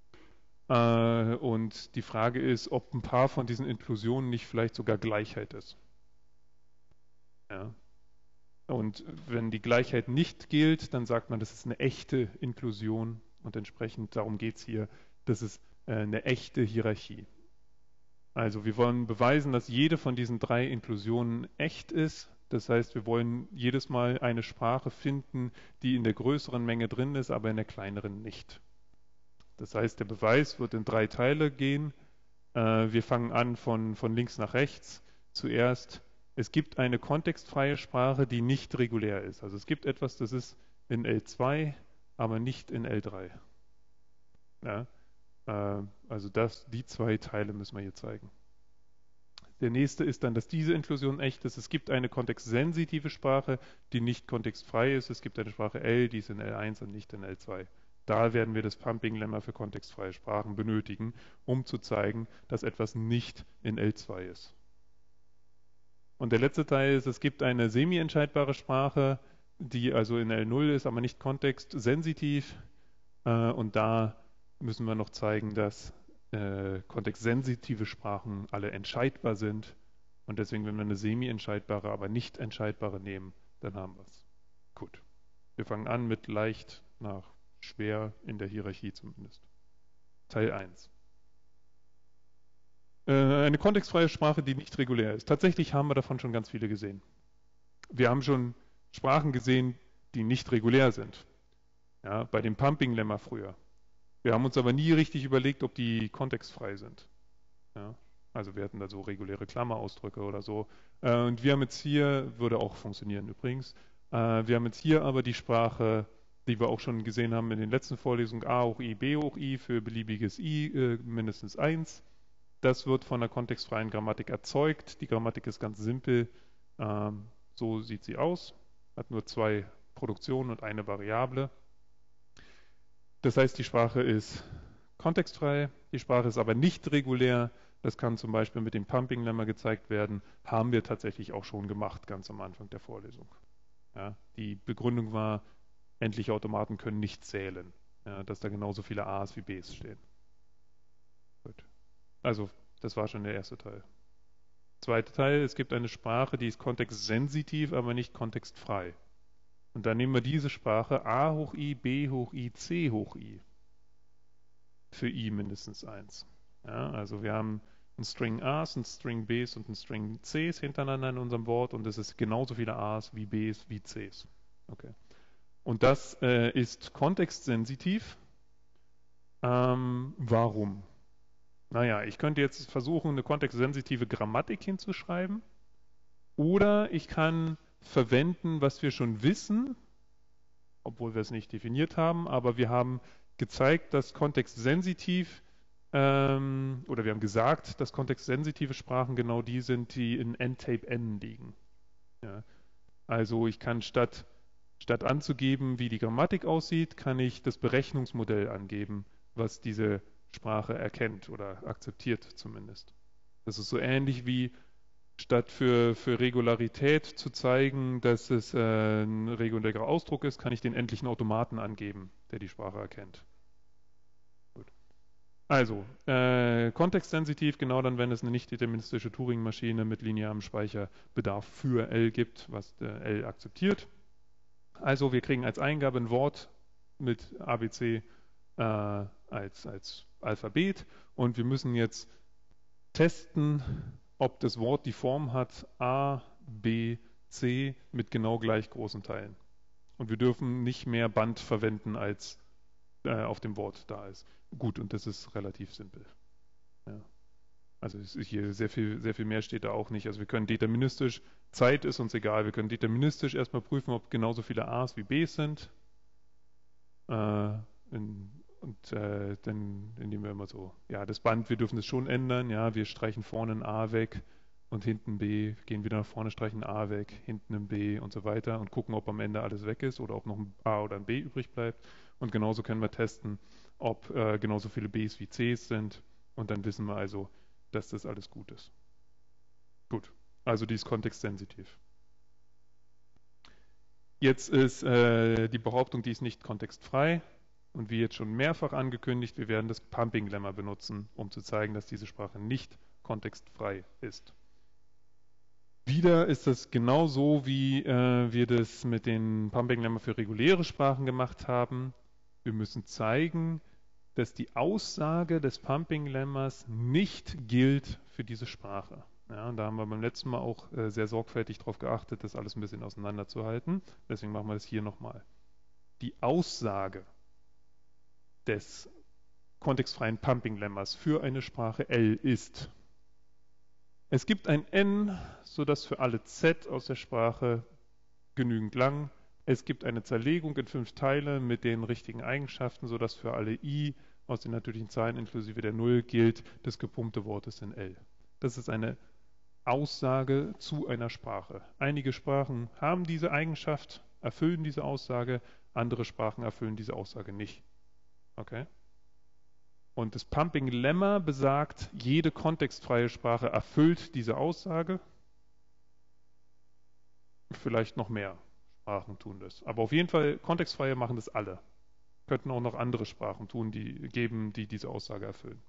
Und die Frage ist, ob ein paar von diesen Inklusionen nicht vielleicht sogar Gleichheit ist. Ja. Und wenn die Gleichheit nicht gilt, dann sagt man, das ist eine echte Inklusion und entsprechend darum geht es hier, das ist eine echte Hierarchie. Also wir wollen beweisen, dass jede von diesen drei Inklusionen echt ist. Das heißt, wir wollen jedes Mal eine Sprache finden, die in der größeren Menge drin ist, aber in der kleineren nicht. Das heißt, der Beweis wird in drei Teile gehen. Wir fangen an von links nach rechts. Zuerst, es gibt eine kontextfreie Sprache, die nicht regulär ist. Also es gibt etwas, das ist in L2, aber nicht in L3. Ja? Also die zwei Teile müssen wir hier zeigen. Der nächste ist dann, dass diese Inklusion echt ist. Es gibt eine kontextsensitive Sprache, die nicht kontextfrei ist. Es gibt eine Sprache L, die ist in L1 und nicht in L2. Da werden wir das Pumping-Lemma für kontextfreie Sprachen benötigen, um zu zeigen, dass etwas nicht in L2 ist. Und der letzte Teil ist, es gibt eine semi-entscheidbare Sprache, die also in L0 ist, aber nicht kontextsensitiv. Und da müssen wir noch zeigen, dass kontextsensitive Sprachen alle entscheidbar sind. Und deswegen, wenn wir eine semi-entscheidbare, aber nicht entscheidbare nehmen, dann haben wir es. Gut. Wir fangen an mit leicht nach schwer in der Hierarchie zumindest. Teil 1. Eine kontextfreie Sprache, die nicht regulär ist. Tatsächlich haben wir davon schon ganz viele gesehen. Wir haben schon Sprachen gesehen, die nicht regulär sind. Ja, bei dem Pumping-Lemma früher. Wir haben uns aber nie richtig überlegt, ob die kontextfrei sind. Ja, also wir hatten da so reguläre Klammerausdrücke oder so. Und wir haben jetzt hier, würde auch funktionieren übrigens, wir haben jetzt hier aber die Sprache, die wir auch schon gesehen haben in den letzten Vorlesungen, a hoch i, b hoch i für beliebiges i, mindestens 1. Das wird von der kontextfreien Grammatik erzeugt. Die Grammatik ist ganz simpel. So sieht sie aus. Hat nur zwei Produktionen und eine Variable. Das heißt, die Sprache ist kontextfrei, die Sprache ist aber nicht regulär. Das kann zum Beispiel mit dem Pumping-Lemma gezeigt werden. Haben wir tatsächlich auch schon gemacht, ganz am Anfang der Vorlesung. Ja, die Begründung war, endliche Automaten können nicht zählen. Ja, dass da genauso viele A's wie B's stehen. Gut. Also, das war schon der erste Teil. Zweiter Teil, es gibt eine Sprache, die ist kontextsensitiv, aber nicht kontextfrei. Und dann nehmen wir diese Sprache a hoch i, b hoch i, c hoch i. Für i mindestens 1. Ja, also wir haben ein String a's, ein String b's und ein String c's hintereinander in unserem Wort und es ist genauso viele a's wie b's wie c's. Okay. Und das ist kontextsensitiv. Warum? Naja, ich könnte jetzt versuchen, eine kontextsensitive Grammatik hinzuschreiben. Oder ich kann verwenden, was wir schon wissen, obwohl wir es nicht definiert haben, aber wir haben gezeigt, dass kontextsensitiv, oder wir haben gesagt, dass kontextsensitive Sprachen genau die sind, die in N-Tape N liegen. Ja. Also ich kann statt anzugeben, wie die Grammatik aussieht, kann ich das Berechnungsmodell angeben, was diese Sprache erkennt oder akzeptiert zumindest. Das ist so ähnlich wie Statt für Regularität zu zeigen, dass es ein regulärer Ausdruck ist, kann ich den endlichen Automaten angeben, der die Sprache erkennt. Gut. Also, kontextsensitiv, genau dann, wenn es eine nicht deterministische Turing-Maschine mit linearem Speicherbedarf für L gibt, was L akzeptiert. Also, wir kriegen als Eingabe ein Wort mit ABC als Alphabet und wir müssen jetzt testen, ob das Wort die Form hat A, B, C mit genau gleich großen Teilen. Und wir dürfen nicht mehr Band verwenden, als auf dem Wort da ist. Gut, und das ist relativ simpel. Ja. Also hier sehr viel mehr steht da auch nicht. Also wir können deterministisch, Zeit ist uns egal, wir können deterministisch erstmal prüfen, ob genauso viele A's wie B's sind. Dann nehmen wir immer so, ja, das Band, wir dürfen es schon ändern, ja, wir streichen vorne ein A weg und hinten B, gehen wieder nach vorne, streichen ein A weg, hinten ein B und so weiter und gucken, ob am Ende alles weg ist oder ob noch ein A oder ein B übrig bleibt. Und genauso können wir testen, ob genauso viele B's wie C's sind und dann wissen wir also, dass das alles gut ist. Gut, also die ist kontextsensitiv. Jetzt ist die Behauptung, die ist nicht kontextfrei. Und wie jetzt schon mehrfach angekündigt, wir werden das Pumping-Lemma benutzen, um zu zeigen, dass diese Sprache nicht kontextfrei ist. Wieder ist das genauso, wie wir das mit den Pumping-Lemma für reguläre Sprachen gemacht haben. Wir müssen zeigen, dass die Aussage des Pumping-Lemmas nicht gilt für diese Sprache. Ja, und da haben wir beim letzten Mal auch sehr sorgfältig darauf geachtet, das alles ein bisschen auseinanderzuhalten. Deswegen machen wir das hier nochmal. Die Aussage des kontextfreien Pumping-Lemmas für eine Sprache L ist: Es gibt ein N, sodass für alle Z aus der Sprache genügend lang. Es gibt eine Zerlegung in 5 Teile mit den richtigen Eigenschaften, sodass für alle I aus den natürlichen Zahlen inklusive der 0 gilt, das gepumpte Wort ist in L. Das ist eine Aussage zu einer Sprache. Einige Sprachen haben diese Eigenschaft, erfüllen diese Aussage, andere Sprachen erfüllen diese Aussage nicht. Okay? Und das Pumping-Lemma besagt, jede kontextfreie Sprache erfüllt diese Aussage. Vielleicht noch mehr Sprachen tun das. Aber auf jeden Fall, kontextfreie machen das alle. Könnten auch noch andere Sprachen geben, die diese Aussage erfüllen.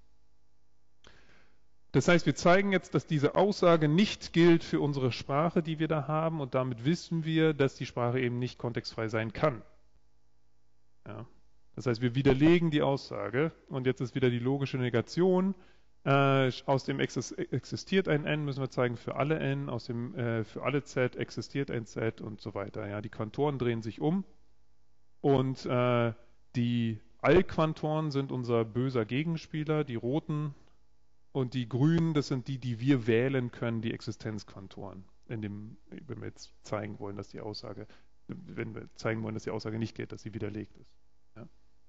Das heißt, wir zeigen jetzt, dass diese Aussage nicht gilt für unsere Sprache, die wir da haben. Und damit wissen wir, dass die Sprache eben nicht kontextfrei sein kann. Ja. Das heißt, wir widerlegen die Aussage und jetzt ist wieder die logische Negation. Aus dem existiert ein N, müssen wir zeigen, für alle N, für alle Z existiert ein Z und so weiter. Ja, die Quantoren drehen sich um und die Allquantoren sind unser böser Gegenspieler, die roten, und die grünen, das sind die, die wir wählen können, die Existenzquantoren, wenn wir jetzt zeigen wollen, dass die Aussage, wenn wir zeigen wollen, dass die Aussage nicht gilt, dass sie widerlegt ist. Ja.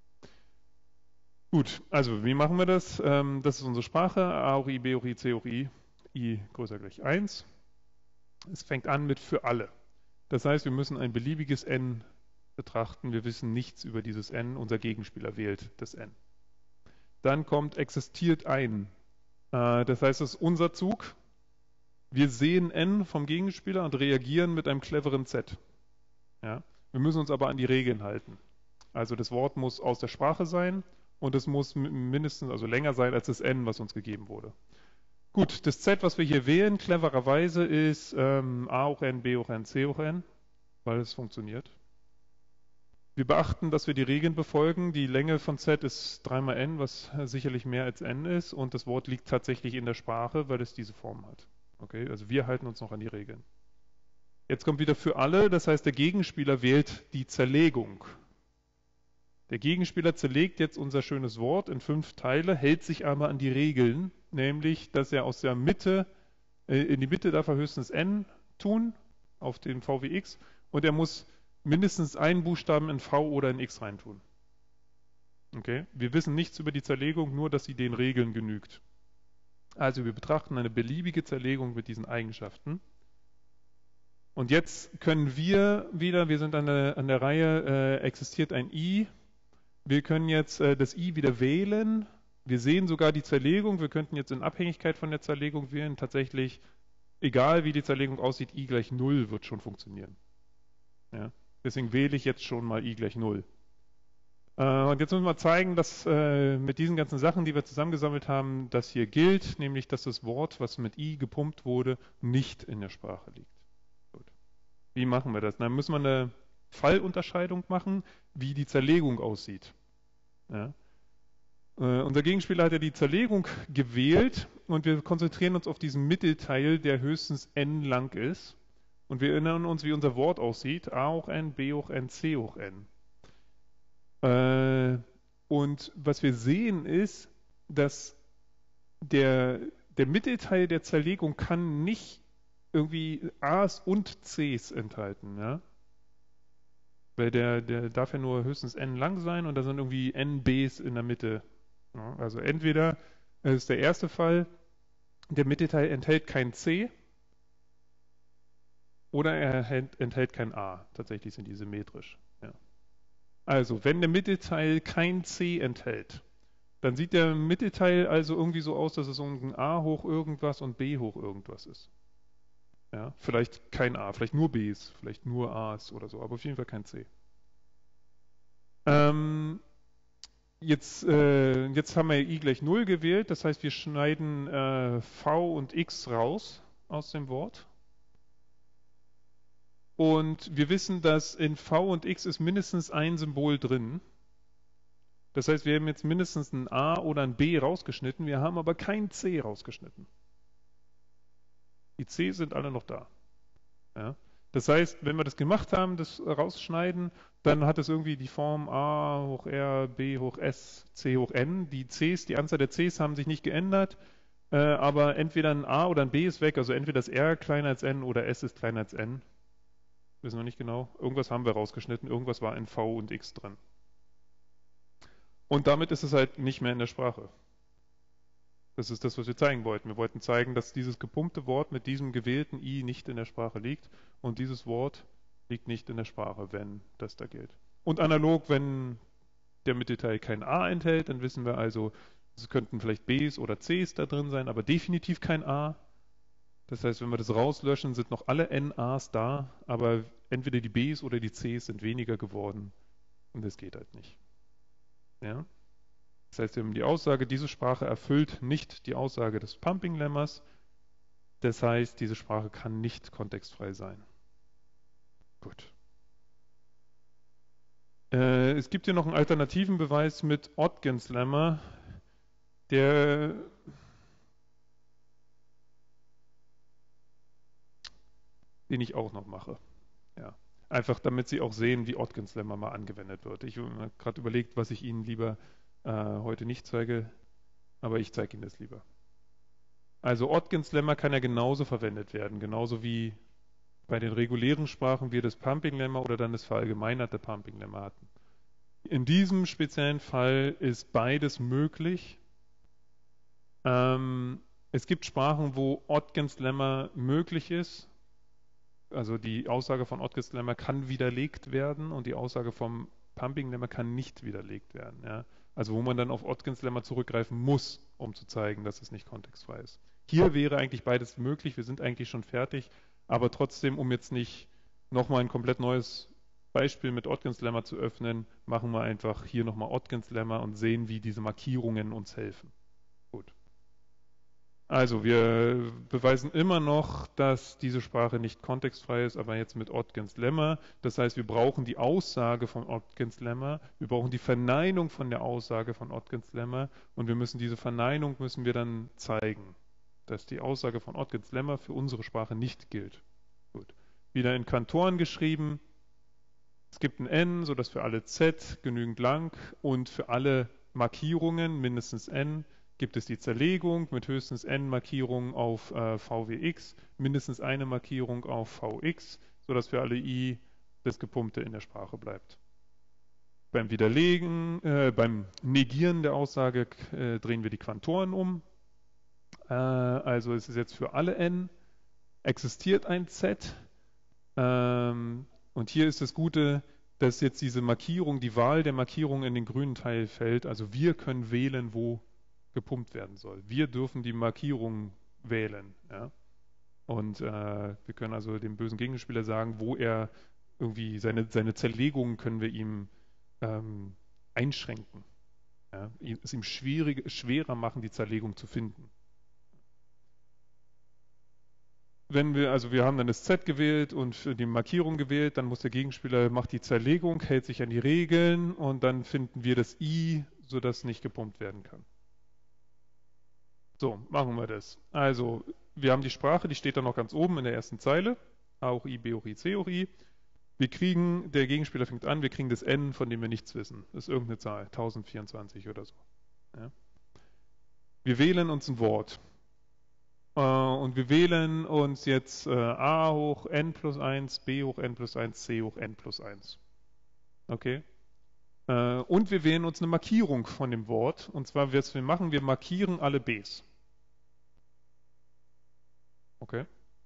Gut, also wie machen wir das? Das ist unsere Sprache, A hoch I, B hoch I, C hoch I, I größer gleich 1. Es fängt an mit für alle. Das heißt, wir müssen ein beliebiges N betrachten. Wir wissen nichts über dieses N. Unser Gegenspieler wählt das N. Dann kommt existiert ein. Das heißt, es ist unser Zug. Wir sehen N vom Gegenspieler und reagieren mit einem cleveren Z. Ja? Wir müssen uns aber an die Regeln halten. Also das Wort muss aus der Sprache sein und es muss mindestens, also länger sein als das N, was uns gegeben wurde. Gut, das Z, was wir hier wählen, clevererweise ist A hoch N, B hoch N, C hoch N, weil es funktioniert. Wir beachten, dass wir die Regeln befolgen. Die Länge von Z ist 3 mal N, was sicherlich mehr als N ist. Und das Wort liegt tatsächlich in der Sprache, weil es diese Form hat. Okay, also wir halten uns noch an die Regeln. Jetzt kommt wieder für alle, das heißt, der Gegenspieler wählt die Zerlegung. Der Gegenspieler zerlegt jetzt unser schönes Wort in 5 Teile, hält sich aber an die Regeln, nämlich, dass er aus der Mitte, in die Mitte darf er höchstens N tun, auf den V wie X, und er muss mindestens einen Buchstaben in V oder in X reintun. Okay? Wir wissen nichts über die Zerlegung, nur dass sie den Regeln genügt. Also wir betrachten eine beliebige Zerlegung mit diesen Eigenschaften. Und jetzt können wir wieder, wir sind an der Reihe, existiert ein I. Wir können jetzt das I wieder wählen. Wir sehen sogar die Zerlegung. Wir könnten jetzt in Abhängigkeit von der Zerlegung wählen. Tatsächlich egal wie die Zerlegung aussieht, i gleich 0 wird schon funktionieren. Ja? Deswegen wähle ich jetzt schon mal i gleich 0. Und jetzt müssen wir zeigen, dass mit diesen ganzen Sachen, die wir zusammengesammelt haben, das hier gilt, nämlich dass das Wort, was mit i gepumpt wurde, nicht in der Sprache liegt. Gut. Wie machen wir das? Dann müssen wir eine Fallunterscheidung machen, wie die Zerlegung aussieht. Ja? Unser Gegenspieler hat ja die Zerlegung gewählt und wir konzentrieren uns auf diesen Mittelteil, der höchstens n lang ist. Und wir erinnern uns, wie unser Wort aussieht. A hoch n, b hoch n, c hoch n. Und was wir sehen ist, dass der Mittelteil der Zerlegung kann nicht irgendwie A's und C's enthalten. Ja? Weil der darf ja nur höchstens n lang sein und da sind irgendwie n B's in der Mitte. Ja? Also entweder, das ist der erste Fall, der Mittelteil enthält kein C oder er enthält kein A. Tatsächlich sind die symmetrisch. Ja. Also, wenn der Mittelteil kein C enthält, dann sieht der Mittelteil also irgendwie so aus, dass es ein A hoch irgendwas und B hoch irgendwas ist. Ja, vielleicht kein A, vielleicht nur Bs, vielleicht nur As oder so, aber auf jeden Fall kein C. Jetzt haben wir i gleich 0 gewählt, das heißt, wir schneiden v und x raus aus dem Wort. Und wir wissen, dass in v und x ist mindestens ein Symbol drin. Das heißt, wir haben jetzt mindestens ein a oder ein b rausgeschnitten, wir haben aber kein c rausgeschnitten. Die c sind alle noch da. Ja? Das heißt, wenn wir das gemacht haben, das rausschneiden, dann hat es irgendwie die Form a hoch r, b hoch s, c hoch n. Die Cs, die Anzahl der Cs haben sich nicht geändert, aber entweder ein a oder ein b ist weg, also entweder das r kleiner als n oder s ist kleiner als n. Wissen wir nicht genau. Irgendwas haben wir rausgeschnitten, irgendwas war in v und x drin. Und damit ist es halt nicht mehr in der Sprache. Das ist das, was wir zeigen wollten. Wir wollten zeigen, dass dieses gepumpte Wort mit diesem gewählten i nicht in der Sprache liegt und dieses Wort liegt nicht in der Sprache, wenn das da gilt. Und analog, wenn der Mittelteil kein a enthält, dann wissen wir also, es könnten vielleicht b's oder c's da drin sein, aber definitiv kein a. Das heißt, wenn wir das rauslöschen, sind noch alle NAs da, aber entweder die Bs oder die Cs sind weniger geworden und das geht halt nicht. Ja? Das heißt, wir haben die Aussage, diese Sprache erfüllt nicht die Aussage des Pumping-Lemmas. Das heißt, diese Sprache kann nicht kontextfrei sein. Gut. Es gibt hier noch einen alternativen Beweis mit Odgens Lemma, den ich auch noch mache. Ja. Einfach damit Sie auch sehen, wie Odgens Lemma mal angewendet wird. Ich habe mir gerade überlegt, was ich Ihnen lieber heute nicht zeige, aber ich zeige Ihnen das lieber. Also Odgens Lemma kann ja genauso verwendet werden, genauso wie bei den regulären Sprachen wir das Pumping Lemma oder dann das verallgemeinerte Pumping Lemma hatten. In diesem speziellen Fall ist beides möglich. Es gibt Sprachen, wo Odgens Lemma möglich ist. Also die Aussage von Odgens Lemma kann widerlegt werden und die Aussage vom Pumping Lemma kann nicht widerlegt werden. Ja? Also wo man dann auf Odgens Lemma zurückgreifen muss, um zu zeigen, dass es nicht kontextfrei ist. Hier wäre eigentlich beides möglich, wir sind eigentlich schon fertig, aber trotzdem, um jetzt nicht nochmal ein komplett neues Beispiel mit Odgens Lemma zu öffnen, machen wir einfach hier nochmal Odgens Lemma und sehen, wie diese Markierungen uns helfen. Gut. Also wir beweisen immer noch, dass diese Sprache nicht kontextfrei ist, aber jetzt mit Odgens Lemma. Das heißt, wir brauchen die Aussage von Odgens Lemma, wir brauchen die Verneinung von der Aussage von Odgens Lemma und wir müssen diese Verneinung dann zeigen, dass die Aussage von Odgens Lemma für unsere Sprache nicht gilt. Gut. Wieder in Kantoren geschrieben. Es gibt ein n, sodass für alle z genügend lang und für alle Markierungen mindestens n gibt es die Zerlegung mit höchstens n Markierungen auf VWX, mindestens eine Markierung auf VX, sodass für alle i das Gepumpte in der Sprache bleibt. Beim Negieren der Aussage drehen wir die Quantoren um. Also es ist jetzt für alle n, existiert ein z. Und hier ist das Gute, dass jetzt diese Markierung, die Wahl der Markierung in den grünen Teil fällt. Also wir können wählen, wo gepumpt werden soll. Wir dürfen die Markierung wählen. Ja? Und wir können also dem bösen Gegenspieler sagen, wo er irgendwie seine Zerlegungen können wir ihm einschränken. Ja? Es ihm schwerer machen, die Zerlegung zu finden. Also wir haben dann das Z gewählt und die Markierung gewählt, dann muss der Gegenspieler macht die Zerlegung, hält sich an die Regeln und dann finden wir das I, sodass nicht gepumpt werden kann. So, machen wir das. Also, wir haben die Sprache, die steht dann noch ganz oben in der ersten Zeile. A hoch I, B hoch I, C hoch I. Der Gegenspieler fängt an, wir kriegen das N, von dem wir nichts wissen. Das ist irgendeine Zahl, 1024 oder so. Ja. Wir wählen uns ein Wort. Und wir wählen uns jetzt A hoch N plus 1, B hoch N plus 1, C hoch N plus 1. Okay? Und wir wählen uns eine Markierung von dem Wort. Und zwar, was wir machen, wir markieren alle Bs. Okay?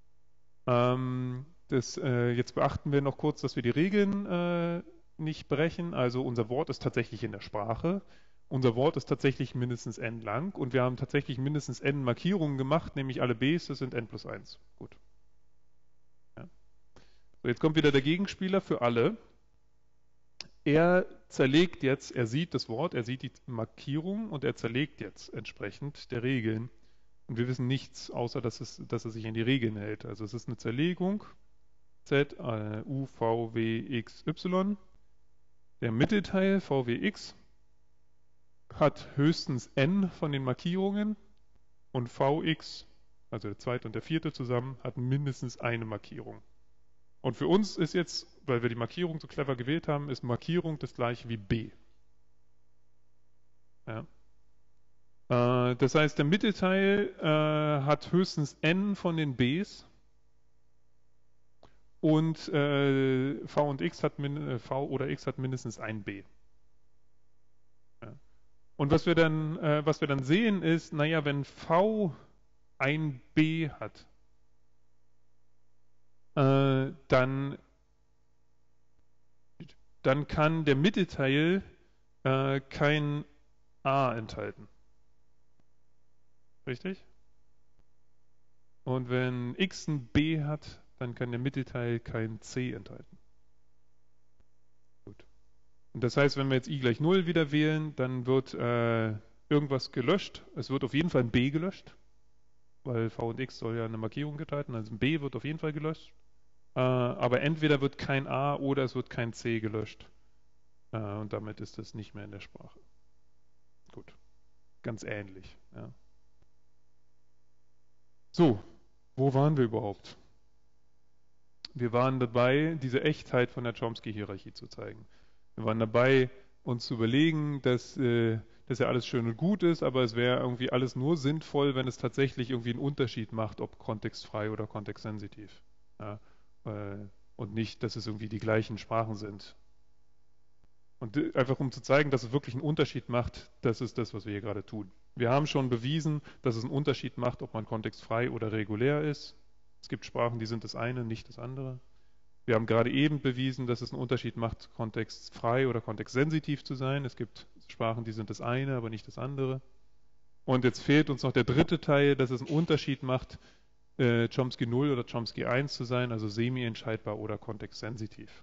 Jetzt beachten wir noch kurz, dass wir die Regeln nicht brechen. Also unser Wort ist tatsächlich in der Sprache. Unser Wort ist tatsächlich mindestens n lang und wir haben tatsächlich mindestens n Markierungen gemacht, nämlich alle Bs, das sind n plus 1. Gut. Ja. So, jetzt kommt wieder der Gegenspieler für alle. Er zerlegt jetzt, er sieht das Wort, er sieht die Markierung und er zerlegt jetzt entsprechend der Regeln. Und wir wissen nichts, außer dass er sich an die Regeln hält. Also es ist eine Zerlegung. Z, U, V, W, X, Y. Der Mittelteil, V, W, X, hat höchstens n von den Markierungen und Vx, also der zweite und der vierte zusammen, hat mindestens eine Markierung. Und für uns ist jetzt, weil wir die Markierung so clever gewählt haben, ist Markierung das gleiche wie B. Ja. Das heißt, der Mittelteil hat höchstens n von den Bs und V oder X hat mindestens ein B. Ja. Und was wir dann sehen ist, naja, wenn V ein B hat, dann kann der Mittelteil kein A enthalten. Richtig? Und wenn X ein B hat, dann kann der Mittelteil kein C enthalten. Gut. Und das heißt, wenn wir jetzt I gleich 0 wieder wählen, dann wird irgendwas gelöscht. Es wird auf jeden Fall ein B gelöscht, weil V und X soll ja eine Markierung enthalten. Also ein B wird auf jeden Fall gelöscht. Aber entweder wird kein A oder es wird kein C gelöscht. Und damit ist es nicht mehr in der Sprache. Gut. Ganz ähnlich. Ja. So, wo waren wir überhaupt? Wir waren dabei, diese Echtheit von der Chomsky-Hierarchie zu zeigen. Wir waren dabei, uns zu überlegen, dass ja alles schön und gut ist, aber es wäre irgendwie alles nur sinnvoll, wenn es tatsächlich irgendwie einen Unterschied macht, ob kontextfrei oder kontextsensitiv. Ja, und nicht, dass es irgendwie die gleichen Sprachen sind. Und einfach um zu zeigen, dass es wirklich einen Unterschied macht, das ist das, was wir hier gerade tun. Wir haben schon bewiesen, dass es einen Unterschied macht, ob man kontextfrei oder regulär ist. Es gibt Sprachen, die sind das eine, nicht das andere. Wir haben gerade eben bewiesen, dass es einen Unterschied macht, kontextfrei oder kontextsensitiv zu sein. Es gibt Sprachen, die sind das eine, aber nicht das andere. Und jetzt fehlt uns noch der dritte Teil, dass es einen Unterschied macht, Chomsky 0 oder Chomsky 1 zu sein, also semi-entscheidbar oder kontextsensitiv.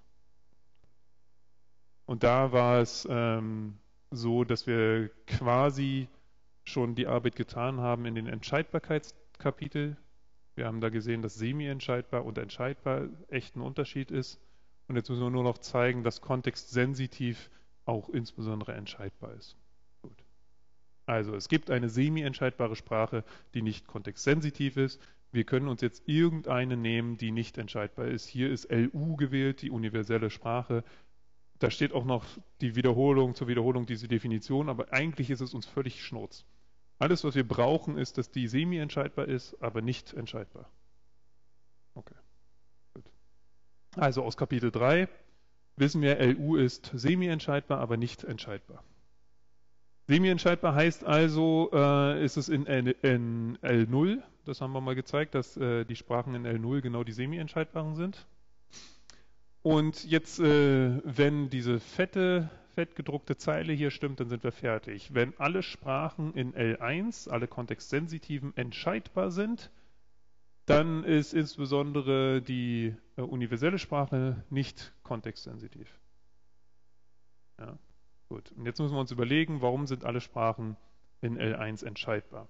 Und da war es so, dass wir quasi schon die Arbeit getan haben in den Entscheidbarkeitskapitel. Wir haben da gesehen, dass semi-entscheidbar und entscheidbar echt ein Unterschied ist. Und jetzt müssen wir nur noch zeigen, dass kontextsensitiv auch insbesondere entscheidbar ist. Gut. Also es gibt eine semi-entscheidbare Sprache, die nicht kontextsensitiv ist. Wir können uns jetzt irgendeine nehmen, die nicht entscheidbar ist. Hier ist LU gewählt, die universelle Sprache. Da steht auch noch zur Wiederholung diese Definition, aber eigentlich ist es uns völlig schnurz. Alles, was wir brauchen, ist, dass die semi-entscheidbar ist, aber nicht entscheidbar. Okay. Gut. Also aus Kapitel 3 wissen wir, LU ist semi-entscheidbar, aber nicht entscheidbar. Semi-entscheidbar heißt also, ist es in L0, das haben wir mal gezeigt, dass die Sprachen in L0 genau die semi-entscheidbaren sind. Und jetzt, wenn diese fett gedruckte Zeile hier stimmt, dann sind wir fertig. Wenn alle Sprachen in L1, alle kontextsensitiven, entscheidbar sind, dann ist insbesondere die universelle Sprache nicht kontextsensitiv. Ja, gut. Und jetzt müssen wir uns überlegen, warum sind alle Sprachen in L1 entscheidbar?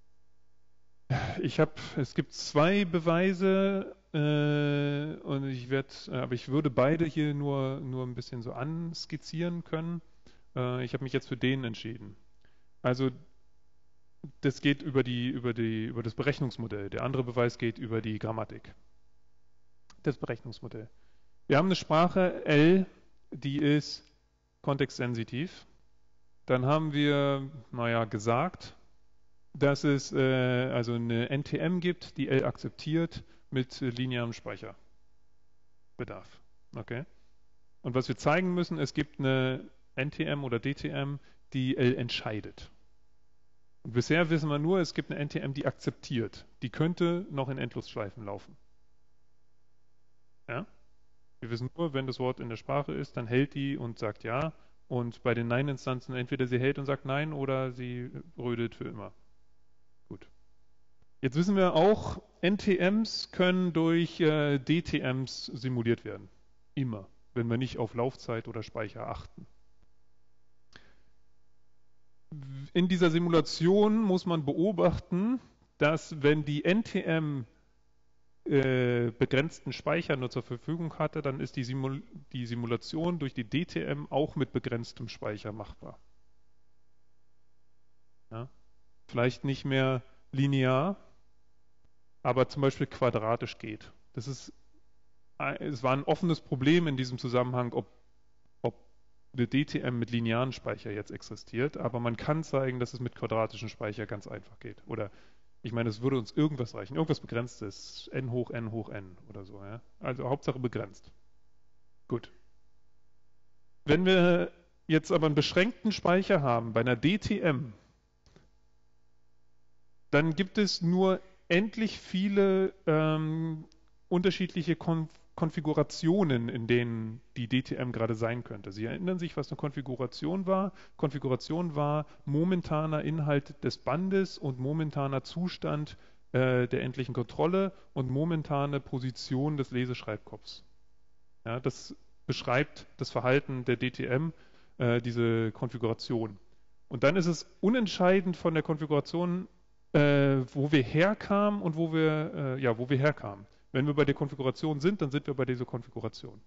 Es gibt zwei Beweise und aber ich würde beide hier nur ein bisschen so anskizzieren können. Ich habe mich jetzt für den entschieden. Also das geht über das Berechnungsmodell. Der andere Beweis geht über die Grammatik. Das Berechnungsmodell. Wir haben eine Sprache L, die ist kontextsensitiv. Dann haben wir, gesagt, dass es also eine NTM gibt, die L akzeptiert mit linearem Speicherbedarf. Okay? Und was wir zeigen müssen, es gibt eine NTM oder DTM, die L entscheidet. Und bisher wissen wir nur, es gibt eine NTM, die akzeptiert. Die könnte noch in Endlosschleifen laufen. Ja? Wir wissen nur, wenn das Wort in der Sprache ist, dann hält die und sagt ja. Und bei den Nein-Instanzen entweder sie hält und sagt Nein oder sie rödelt für immer. Gut. Jetzt wissen wir auch, NTMs können durch DTMs simuliert werden. Immer, wenn wir nicht auf Laufzeit oder Speicher achten. In dieser Simulation muss man beobachten, dass wenn die NTM begrenzten Speicher nur zur Verfügung hatte, dann ist die Simulation durch die DTM auch mit begrenztem Speicher machbar. Ja? Vielleicht nicht mehr linear, aber zum Beispiel quadratisch geht. Es war ein offenes Problem in diesem Zusammenhang, ob eine DTM mit linearen Speicher jetzt existiert, aber man kann zeigen, dass es mit quadratischen Speicher ganz einfach geht. Oder ich meine, es würde uns irgendwas reichen, irgendwas Begrenztes, n hoch n hoch n oder so. Ja? Also Hauptsache begrenzt. Gut. Wenn wir jetzt aber einen beschränkten Speicher haben bei einer DTM, dann gibt es nur endlich viele unterschiedliche Konfigurationen, in denen die DTM gerade sein könnte. Sie erinnern sich, was eine Konfiguration war? Konfiguration war momentaner Inhalt des Bandes und momentaner Zustand der endlichen Kontrolle und momentane Position des Leseschreibkopfs. Ja, das beschreibt das Verhalten der DTM, diese Konfiguration. Und dann ist es unentscheidend von der Konfiguration, wo wir herkamen und wo wir herkamen. Wenn wir bei der Konfiguration sind, dann sind wir bei dieser Konfiguration.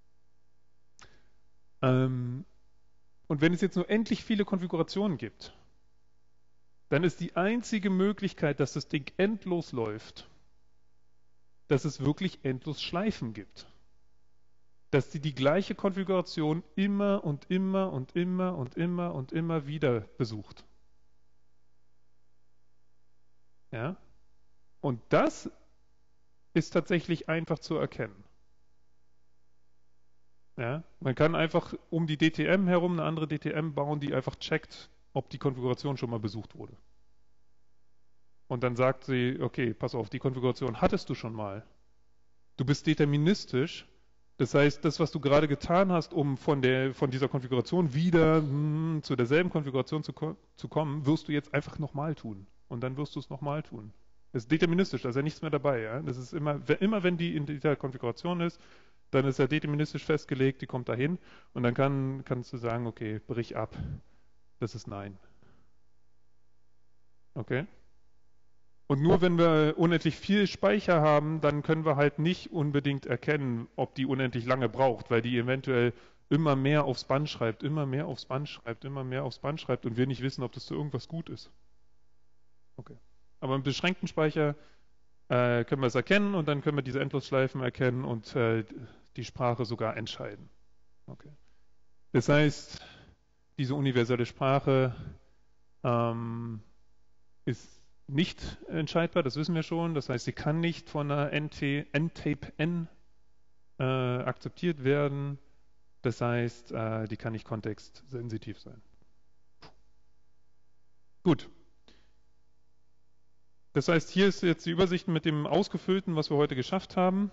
Und wenn es jetzt nur endlich viele Konfigurationen gibt, dann ist die einzige Möglichkeit, dass das Ding endlos läuft, dass es wirklich endlos Schleifen gibt. Dass die gleiche Konfiguration immer und immer und immer und immer und immer wieder besucht. Ja? Und das ist tatsächlich einfach zu erkennen. Ja? Man kann einfach um die DTM herum eine andere DTM bauen, die einfach checkt, ob die Konfiguration schon mal besucht wurde. Und dann sagt sie, okay, pass auf, die Konfiguration hattest du schon mal. Du bist deterministisch. Das heißt, das, was du gerade getan hast, um von dieser Konfiguration wieder zu derselben Konfiguration zu kommen, wirst du jetzt einfach nochmal tun. Und dann wirst du es nochmal tun. Das ist deterministisch, da ist ja nichts mehr dabei. Ja? Das ist immer, wenn die in dieser Konfiguration ist, dann ist er deterministisch festgelegt, die kommt dahin und dann kannst du sagen, okay, brich ab. Das ist Nein. Okay? Und nur wenn wir unendlich viel Speicher haben, dann können wir halt nicht unbedingt erkennen, ob die unendlich lange braucht, weil die eventuell immer mehr aufs Band schreibt, immer mehr aufs Band schreibt, immer mehr aufs Band schreibt und wir nicht wissen, ob das zu irgendwas gut ist. Okay. Aber im beschränkten Speicher können wir es erkennen und dann können wir diese Endlosschleifen erkennen und die Sprache sogar entscheiden. Okay. Das heißt, diese universelle Sprache ist nicht entscheidbar, das wissen wir schon. Das heißt, sie kann nicht von einer N-Tape N akzeptiert werden. Das heißt, die kann nicht kontextsensitiv sein. Gut. Das heißt, hier ist jetzt die Übersicht mit dem Ausgefüllten, was wir heute geschafft haben.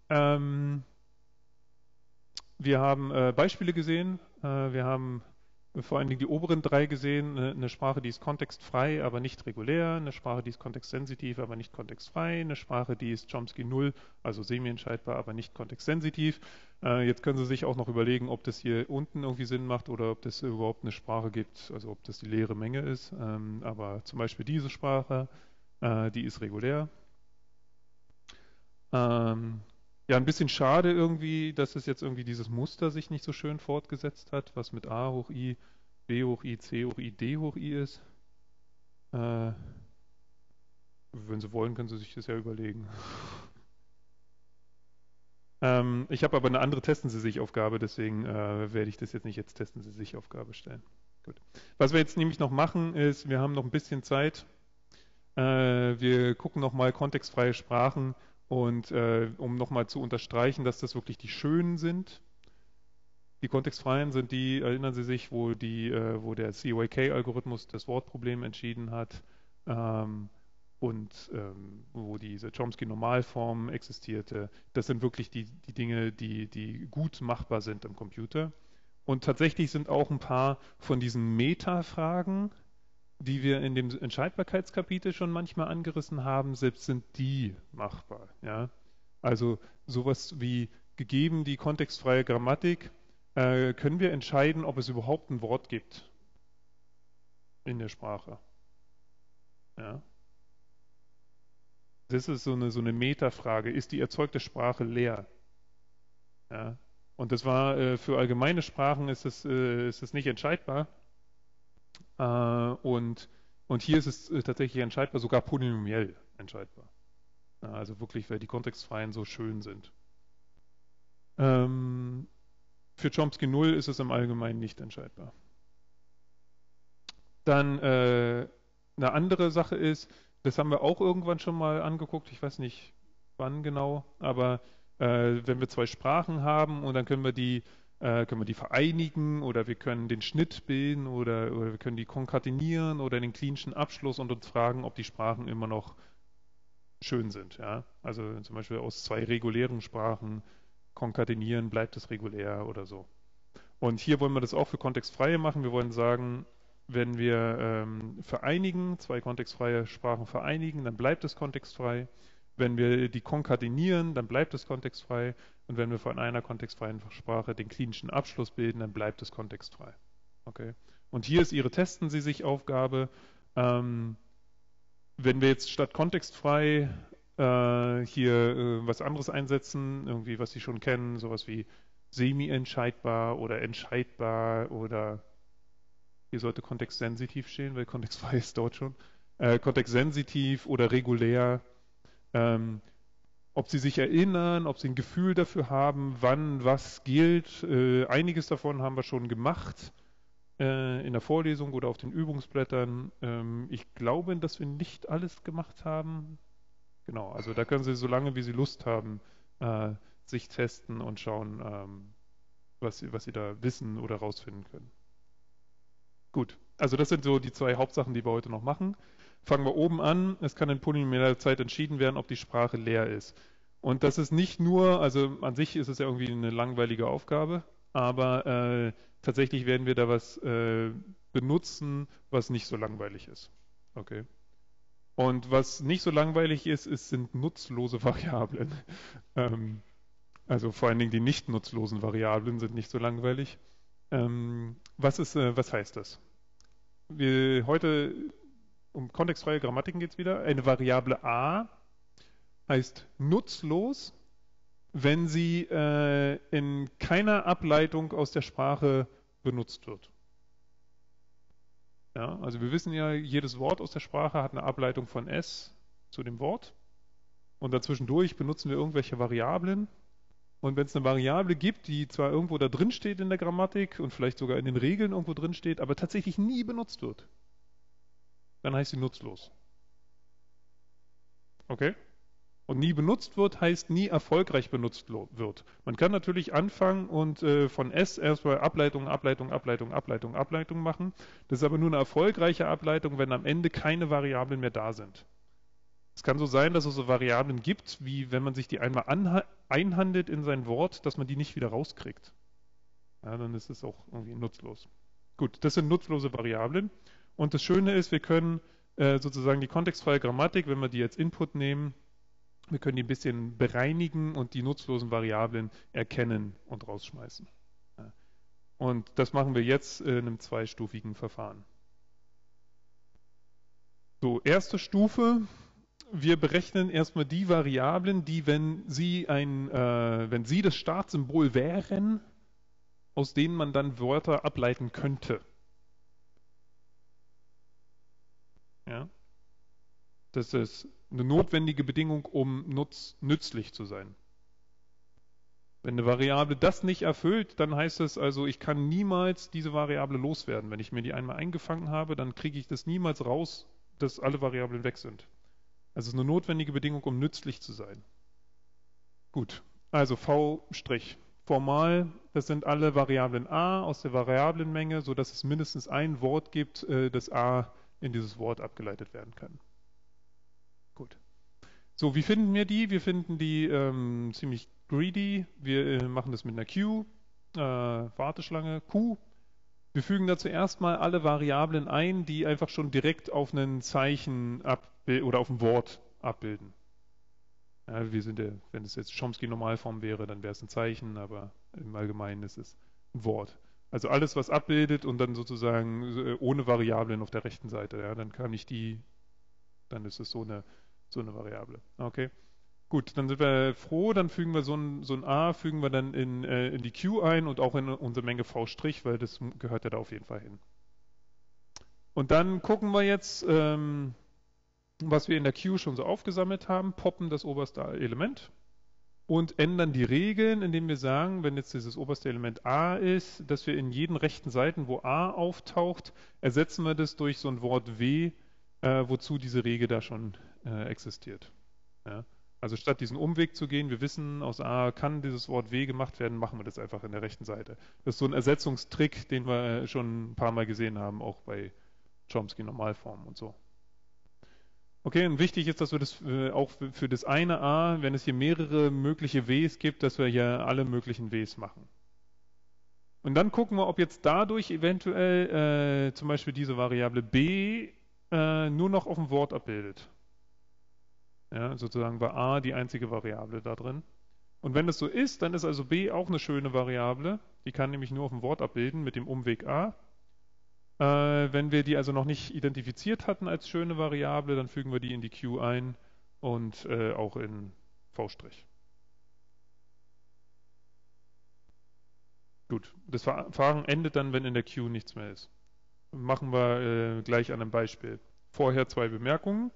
Wir haben Beispiele gesehen. Wir haben vor allen Dingen die oberen drei gesehen, eine Sprache, die ist kontextfrei, aber nicht regulär, eine Sprache, die ist kontextsensitiv, aber nicht kontextfrei, eine Sprache, die ist Chomsky 0, also semi-entscheidbar, aber nicht kontextsensitiv. Jetzt können Sie sich auch noch überlegen, ob das hier unten irgendwie Sinn macht oder ob das überhaupt eine Sprache gibt, also ob das die leere Menge ist. Aber zum Beispiel diese Sprache, die ist regulär. Ja, ein bisschen schade irgendwie, dass es jetzt irgendwie dieses Muster sich nicht so schön fortgesetzt hat, was mit A hoch I, B hoch I, C hoch I, D hoch I ist. Wenn Sie wollen, können Sie sich das ja überlegen. Ich habe aber eine andere Testen Sie sich Aufgabe, deswegen werde ich das jetzt nicht jetzt Testen Sie sich Aufgabe stellen. Gut. Was wir jetzt nämlich noch machen, ist, wir haben noch ein bisschen Zeit. Wir gucken nochmal kontextfreie Sprachen. Und um nochmal zu unterstreichen, dass das wirklich die schönen sind. Die kontextfreien sind die, erinnern Sie sich, wo der COAK-Algorithmus das Wortproblem entschieden hat wo diese Chomsky-Normalform existierte. Das sind wirklich die Dinge, die gut machbar sind im Computer. Und tatsächlich sind auch ein paar von diesen Meta-Fragen, die wir in dem Entscheidbarkeitskapitel schon manchmal angerissen haben, selbst sind die machbar. Ja? Also sowas wie gegeben die kontextfreie Grammatik, können wir entscheiden, ob es überhaupt ein Wort gibt in der Sprache. Ja? Das ist so eine Metafrage. Ist die erzeugte Sprache leer? Ja? Und das war für allgemeine Sprachen ist es nicht entscheidbar. Und hier ist es tatsächlich entscheidbar, sogar polynomiell entscheidbar. Also wirklich, weil die kontextfreien so schön sind. Für Chomsky 0 ist es im Allgemeinen nicht entscheidbar. Dann eine andere Sache ist, das haben wir auch irgendwann schon mal angeguckt, ich weiß nicht wann genau, aber wenn wir zwei Sprachen haben und dann können wir die vereinigen oder wir können den Schnitt bilden oder wir können die konkatenieren oder den klinischen Abschluss und uns fragen, ob die Sprachen immer noch schön sind. Ja? Also zum Beispiel aus zwei regulären Sprachen konkatenieren, bleibt es regulär oder so. Und hier wollen wir das auch für kontextfreie machen. Wir wollen sagen, wenn wir vereinigen, zwei kontextfreie Sprachen vereinigen, dann bleibt es kontextfrei. Wenn wir die konkatenieren, dann bleibt es kontextfrei. Und wenn wir von einer kontextfreien Sprache den klinischen Abschluss bilden, dann bleibt es kontextfrei. Okay. Und hier ist Ihre Testen Sie sich Aufgabe. Wenn wir jetzt statt kontextfrei hier was anderes einsetzen, irgendwie was Sie schon kennen, sowas wie semi-entscheidbar oder entscheidbar oder hier sollte kontextsensitiv stehen, weil kontextfrei ist dort schon. Kontextsensitiv oder regulär. Ob Sie sich erinnern, ob Sie ein Gefühl dafür haben, wann was gilt. Einiges davon haben wir schon gemacht in der Vorlesung oder auf den Übungsblättern. Ich glaube, dass wir nicht alles gemacht haben. Genau, also da können Sie, solange wie Sie Lust haben, sich testen und schauen, was Sie da wissen oder rausfinden können. Gut, also das sind so die zwei Hauptsachen, die wir heute noch machen. Fangen wir oben an. Es kann in polynominaler Zeit entschieden werden, ob die Sprache leer ist. Und das ist nicht nur, also an sich ist es ja irgendwie eine langweilige Aufgabe, aber tatsächlich werden wir da was benutzen, was nicht so langweilig ist. Okay. Und was nicht so langweilig ist, sind nutzlose Variablen. Also vor allen Dingen die nicht nutzlosen Variablen sind nicht so langweilig. Was heißt das? Heute um kontextfreie Grammatiken geht es wieder. Eine Variable a heißt nutzlos, wenn sie in keiner Ableitung aus der Sprache benutzt wird. Ja, also wir wissen ja, jedes Wort aus der Sprache hat eine Ableitung von s zu dem Wort. Und dazwischendurch benutzen wir irgendwelche Variablen. Und wenn es eine Variable gibt, die zwar irgendwo da drin steht in der Grammatik und vielleicht sogar in den Regeln irgendwo drin steht, aber tatsächlich nie benutzt wird, dann heißt sie nutzlos. Okay? Und nie benutzt wird, heißt nie erfolgreich benutzt wird. Man kann natürlich anfangen und von S erstmal Ableitung machen. Das ist aber nur eine erfolgreiche Ableitung, wenn am Ende keine Variablen mehr da sind. Es kann so sein, dass es so Variablen gibt, wie wenn man sich die einmal einhandelt in sein Wort, dass man die nicht wieder rauskriegt. Ja, dann ist es auch irgendwie nutzlos. Gut, das sind nutzlose Variablen. Und das Schöne ist, wir können sozusagen die kontextfreie Grammatik, wenn wir die als Input nehmen, wir können die ein bisschen bereinigen und die nutzlosen Variablen erkennen und rausschmeißen. Ja. Und das machen wir jetzt in einem zweistufigen Verfahren. So, erste Stufe. Wir berechnen erstmal die Variablen, die, wenn sie das Startsymbol wären, aus denen man dann Wörter ableiten könnte. Ja? Das ist eine notwendige Bedingung, um nützlich zu sein. Wenn eine Variable das nicht erfüllt, dann heißt es also, ich kann niemals diese Variable loswerden. Wenn ich mir die einmal eingefangen habe, dann kriege ich das niemals raus, dass alle Variablen weg sind. Also es ist eine notwendige Bedingung, um nützlich zu sein. Gut, also V'. Formal, das sind alle Variablen a aus der Variablenmenge, sodass es mindestens ein Wort gibt, das a in dieses Wort abgeleitet werden kann. Gut. So, wie finden wir die? Wir finden die ziemlich greedy. Wir machen das mit einer Q, Warteschlange Q. Wir fügen da zuerst mal alle Variablen ein, die einfach schon direkt auf ein Zeichen oder auf ein Wort abbilden. Ja, wenn es jetzt Chomsky-Normalform wäre, dann wäre es ein Zeichen, aber im Allgemeinen ist es ein Wort. Also alles, was abbildet und dann sozusagen ohne Variablen auf der rechten Seite, ja, dann ist es so eine Variable. Okay. Gut, dann sind wir froh, dann fügen wir so ein A, fügen wir dann in die Q ein und auch in unsere Menge V', weil das gehört ja da auf jeden Fall hin. Und dann gucken wir jetzt, was wir in der Q schon so aufgesammelt haben, poppen das oberste Element und ändern die Regeln, indem wir sagen, wenn jetzt dieses oberste Element A ist, dass wir in jeden rechten Seiten, wo A auftaucht, ersetzen wir das durch so ein Wort W, wozu diese Regel da schon existiert. Ja? Also statt diesen Umweg zu gehen, wir wissen, aus A kann dieses Wort W gemacht werden, machen wir das einfach in der rechten Seite. Das ist so ein Ersetzungstrick, den wir schon ein paar Mal gesehen haben, auch bei Chomsky-Normalformen und so. Okay, und wichtig ist, dass wir das auch für das eine A, wenn es hier mehrere mögliche Ws gibt, dass wir hier alle möglichen Ws machen. Und dann gucken wir, ob jetzt dadurch eventuell zum Beispiel diese Variable B nur noch auf ein Wort abbildet. Ja, sozusagen war A die einzige Variable da drin. Und wenn das so ist, dann ist also B auch eine schöne Variable. Die kann nämlich nur auf ein Wort abbilden mit dem Umweg A. Wenn wir die also noch nicht identifiziert hatten als schöne Variable, dann fügen wir die in die Q ein und auch in V'. Gut, das Verfahren endet dann, wenn in der Q nichts mehr ist. Machen wir gleich an einem Beispiel. Vorher 2 Bemerkungen.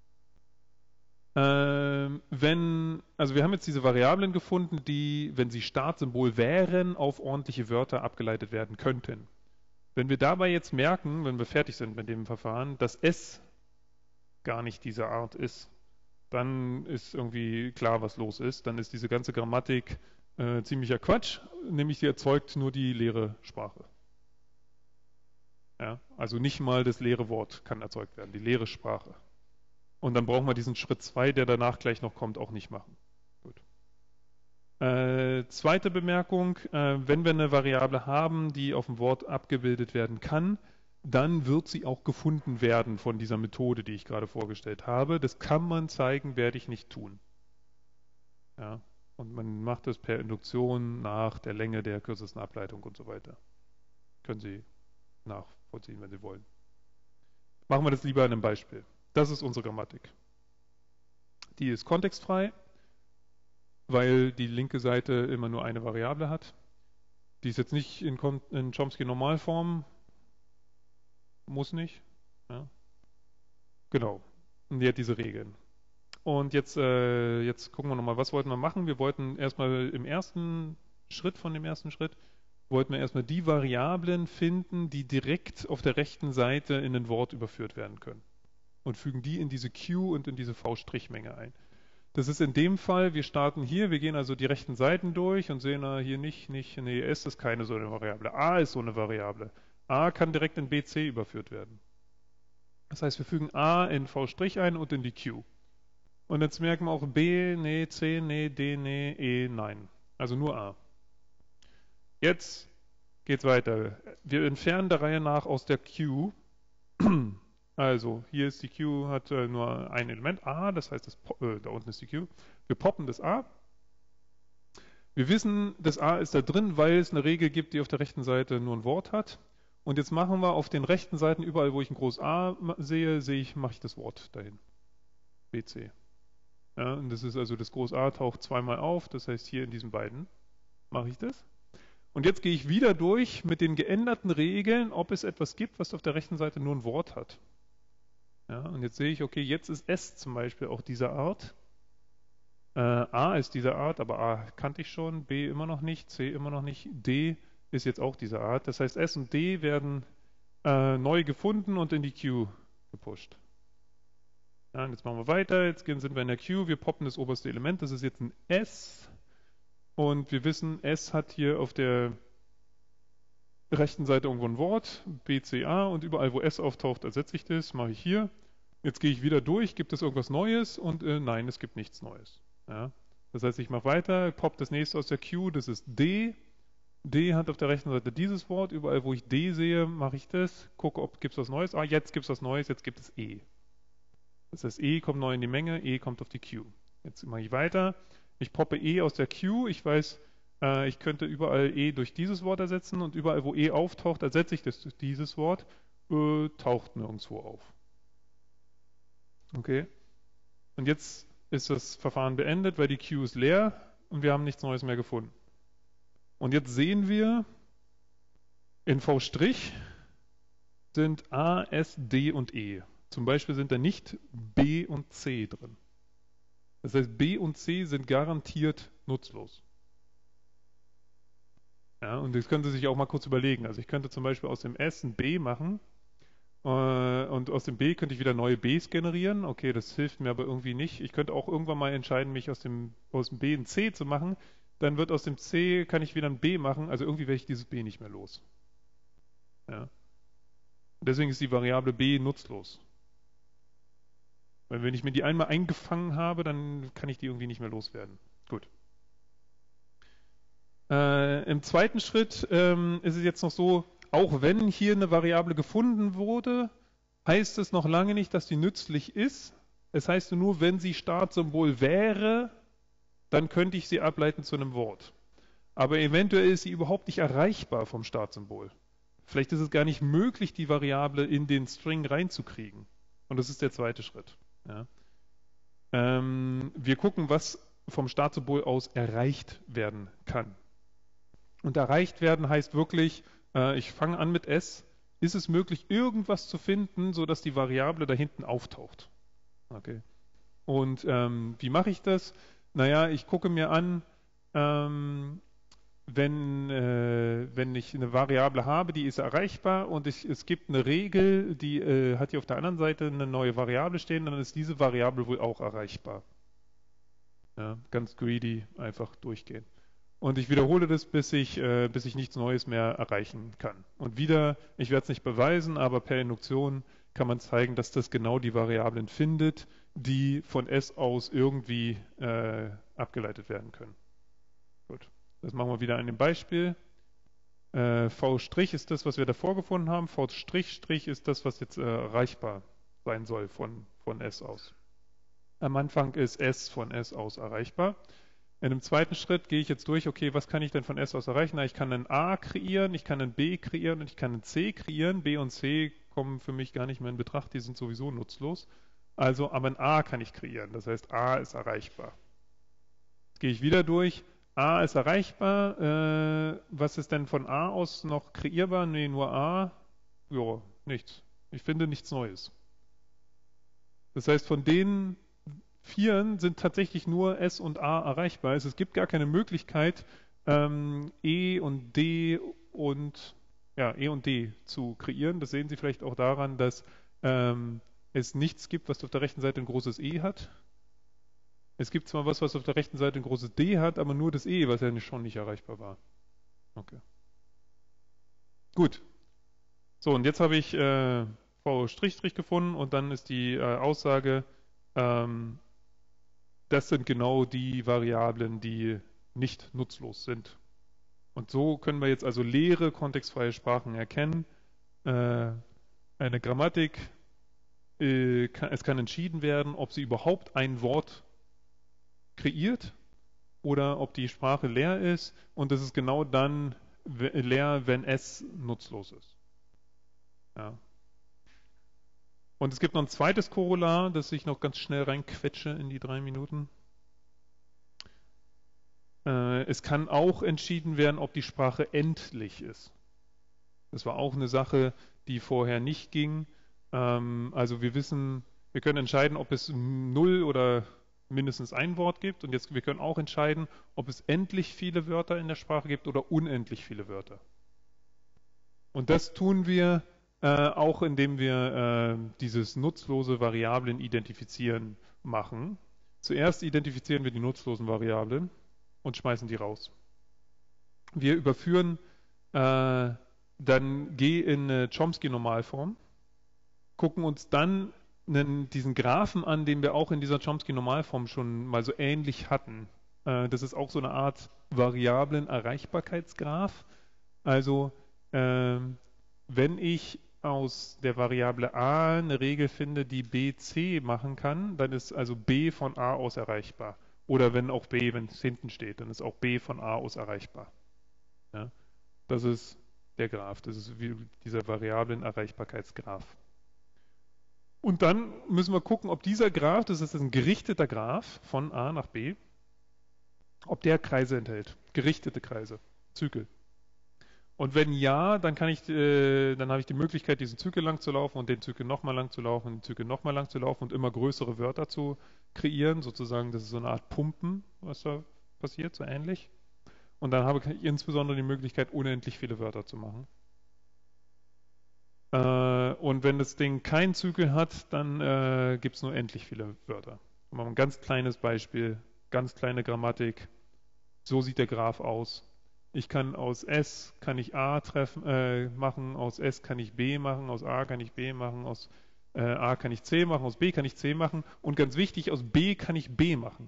Also wir haben jetzt diese Variablen gefunden, die, wenn sie Startsymbol wären, auf ordentliche Wörter abgeleitet werden könnten. Wenn wir dabei jetzt merken, wenn wir fertig sind mit dem Verfahren, dass S gar nicht diese Art ist, dann ist irgendwie klar, was los ist. Dann ist diese ganze Grammatik ziemlicher Quatsch, nämlich sie erzeugt nur die leere Sprache. Ja, also nicht mal das leere Wort kann erzeugt werden, die leere Sprache. Und dann brauchen wir diesen Schritt 2, der danach gleich noch kommt, auch nicht machen. Gut. Zweite Bemerkung, wenn wir eine Variable haben, die auf dem Wort abgebildet werden kann, dann wird sie auch gefunden werden von dieser Methode, die ich gerade vorgestellt habe. Das kann man zeigen, werde ich nicht tun. Ja, und man macht das per Induktion nach der Länge der kürzesten Ableitung und so weiter. Können Sie nachvollziehen, wenn Sie wollen. Machen wir das lieber an einem Beispiel. Das ist unsere Grammatik. Die ist kontextfrei, weil die linke Seite immer nur eine Variable hat. Die ist jetzt nicht in Chomsky-Normalform. Muss nicht. Ja. Genau. Und die hat diese Regeln. Und jetzt gucken wir nochmal, was wollten wir machen? Wir wollten erstmal im ersten Schritt wollten wir erstmal die Variablen finden, die direkt auf der rechten Seite in ein Wort überführt werden können. Und fügen die in diese Q und in diese V'-Menge ein. Das ist in dem Fall, wir starten hier, wir gehen also die rechten Seiten durch und sehen hier nee, S ist keine so eine Variable. A ist so eine Variable. A kann direkt in BC überführt werden. Das heißt, wir fügen A in V' ein und in die Q. Und jetzt merken wir auch B, nee, C, nee, D, nee, E, nein. Also nur A. Jetzt geht's weiter. Wir entfernen der Reihe nach aus der Queue. Also, hier ist die Queue, hat nur ein Element A, das heißt, da unten ist die Queue. Wir poppen das A. Wir wissen, das A ist da drin, weil es eine Regel gibt, die auf der rechten Seite nur ein Wort hat. Und jetzt machen wir auf den rechten Seiten, überall wo ich ein groß A sehe, mache ich das Wort dahin. BC. Ja, und das ist also das Groß A taucht zweimal auf, das heißt hier in diesen beiden mache ich das. Und jetzt gehe ich wieder durch mit den geänderten Regeln, ob es etwas gibt, was auf der rechten Seite nur ein Wort hat. Ja, und jetzt sehe ich, okay, jetzt ist S zum Beispiel auch dieser Art. A ist dieser Art, aber A kannte ich schon, B immer noch nicht, C immer noch nicht, D ist jetzt auch dieser Art. Das heißt, S und D werden neu gefunden und in die Queue gepusht. Ja, und jetzt machen wir weiter, jetzt sind wir in der Queue, wir poppen das oberste Element, das ist jetzt ein S. Und wir wissen, S hat hier auf der rechten Seite irgendwo ein Wort, BCA, und überall, wo S auftaucht, ersetze ich das, mache ich hier. Jetzt gehe ich wieder durch, gibt es irgendwas Neues? Und nein, es gibt nichts Neues. Ja? Das heißt, ich mache weiter, pop das nächste aus der Queue, das ist D. D hat auf der rechten Seite dieses Wort, überall, wo ich D sehe, mache ich das, gucke, ob gibt es was Neues. Ah, jetzt gibt es was Neues, jetzt gibt es E. Das heißt, E kommt neu in die Menge, E kommt auf die Queue. Jetzt mache ich weiter. Ich poppe E aus der Queue. Ich weiß, ich könnte überall E durch dieses Wort ersetzen und überall, wo E auftaucht, ersetze ich das durch dieses Wort. Taucht nirgendwo auf. Okay. Und jetzt ist das Verfahren beendet, weil die Queue ist leer und wir haben nichts Neues mehr gefunden. Und jetzt sehen wir, in V' sind A, S, D und E. Zum Beispiel sind da nicht B und C drin. Das heißt, B und C sind garantiert nutzlos. Ja, und das können Sie sich auch mal kurz überlegen. Also ich könnte zum Beispiel aus dem S ein B machen und aus dem B könnte ich wieder neue Bs generieren. Okay, das hilft mir aber irgendwie nicht. Ich könnte auch irgendwann mal entscheiden, mich aus dem B ein C zu machen. Dann wird aus dem C, kann ich wieder ein B machen. Also irgendwie werde ich dieses B nicht mehr los. Ja. Deswegen ist die Variable B nutzlos. Weil wenn ich mir die einmal eingefangen habe, dann kann ich die irgendwie nicht mehr loswerden. Gut. Im zweiten Schritt ist es jetzt noch so, auch wenn hier eine Variable gefunden wurde, heißt es noch lange nicht, dass die nützlich ist. Es heißt nur, wenn sie Startsymbol wäre, dann könnte ich sie ableiten zu einem Wort. Aber eventuell ist sie überhaupt nicht erreichbar vom Startsymbol. Vielleicht ist es gar nicht möglich, die Variable in den String reinzukriegen. Und das ist der zweite Schritt. Ja. Wir gucken, was vom Startsymbol aus erreicht werden kann. Und erreicht werden heißt wirklich, ich fange an mit S, ist es möglich, irgendwas zu finden, sodass die Variable da hinten auftaucht. Okay. Und wie mache ich das? Naja, ich gucke mir an, wenn ich eine Variable habe, die ist erreichbar und es gibt eine Regel, die hat hier auf der anderen Seite eine neue Variable stehen, dann ist diese Variable wohl auch erreichbar. Ja, ganz greedy, einfach durchgehen. Und ich wiederhole das, bis ich nichts Neues mehr erreichen kann. Und wieder, ich werde es nicht beweisen, aber per Induktion kann man zeigen, dass das genau die Variablen findet, die von S aus irgendwie abgeleitet werden können. Gut. Das machen wir wieder an dem Beispiel. V' ist das, was wir davor gefunden haben. V' ist das, was jetzt erreichbar sein soll von S aus. Am Anfang ist S von S aus erreichbar. In einem zweiten Schritt gehe ich jetzt durch, okay, was kann ich denn von S aus erreichen? Na, ich kann ein A kreieren, ich kann ein B kreieren und ich kann ein C kreieren. B und C kommen für mich gar nicht mehr in Betracht, die sind sowieso nutzlos. Also, aber ein A kann ich kreieren, das heißt, A ist erreichbar. Jetzt gehe ich wieder durch. A ist erreichbar. Was ist denn von A aus noch kreierbar? Nee, nur A. Ja, nichts. Ich finde nichts Neues. Das heißt, von den Vieren sind tatsächlich nur S und A erreichbar. Es gibt gar keine Möglichkeit, E und D zu kreieren. Das sehen Sie vielleicht auch daran, dass es nichts gibt, was auf der rechten Seite ein großes E hat. Es gibt zwar was auf der rechten Seite ein großes D hat, aber nur das E, was ja schon nicht erreichbar war. Okay. Gut. So, und jetzt habe ich V' gefunden und dann ist die Aussage, das sind genau die Variablen, die nicht nutzlos sind. Und so können wir jetzt also leere, kontextfreie Sprachen erkennen. Eine Grammatik, es kann entschieden werden, ob sie überhaupt ein Wort kreiert oder ob die Sprache leer ist. Und es ist genau dann leer, wenn es nutzlos ist. Ja. Und es gibt noch ein zweites Korollar, das ich noch ganz schnell reinquetsche in die 3 Minuten. Es kann auch entschieden werden, ob die Sprache endlich ist. Das war auch eine Sache, die vorher nicht ging. Also wir können entscheiden, ob es 0 oder mindestens ein Wort gibt. Und wir können auch entscheiden, ob es endlich viele Wörter in der Sprache gibt oder unendlich viele Wörter. Und das tun wir auch, indem wir dieses nutzlose Variablen identifizieren machen. Zuerst identifizieren wir die nutzlosen Variablen und schmeißen die raus. Wir überführen dann G in eine Chomsky-Normalform, gucken uns dann diesen Graphen an, den wir auch in dieser Chomsky-Normalform schon mal so ähnlich hatten. Das ist auch so eine Art Variablen-Erreichbarkeitsgraph. Also wenn ich aus der Variable a eine Regel finde, die b c machen kann, dann ist also b von a aus erreichbar. Oder wenn es hinten steht, dann ist auch b von a aus erreichbar. Ja? Das ist der Graph, das ist wie dieser Variablen-Erreichbarkeitsgraph. Und dann müssen wir gucken, ob dieser Graph, das ist ein gerichteter Graph von a nach b, ob der Kreise enthält. Gerichtete Kreise, Zykel. Und wenn ja, dann habe ich die Möglichkeit, diesen Zykel lang zu laufen und den Zykel nochmal lang zu laufen und den Zykel nochmal lang zu laufen und immer größere Wörter zu kreieren. Sozusagen, das ist so eine Art Pumpen, was da passiert, so ähnlich. Und dann habe ich insbesondere die Möglichkeit, unendlich viele Wörter zu machen. Und wenn das Ding keinen Zykel hat, dann gibt es nur endlich viele Wörter. Und mal ein ganz kleines Beispiel, ganz kleine Grammatik. So sieht der Graph aus. Ich kann aus S kann ich A machen, aus S kann ich B machen, aus A kann ich B machen, aus A kann ich C machen, aus B kann ich C machen und ganz wichtig, aus B kann ich B machen.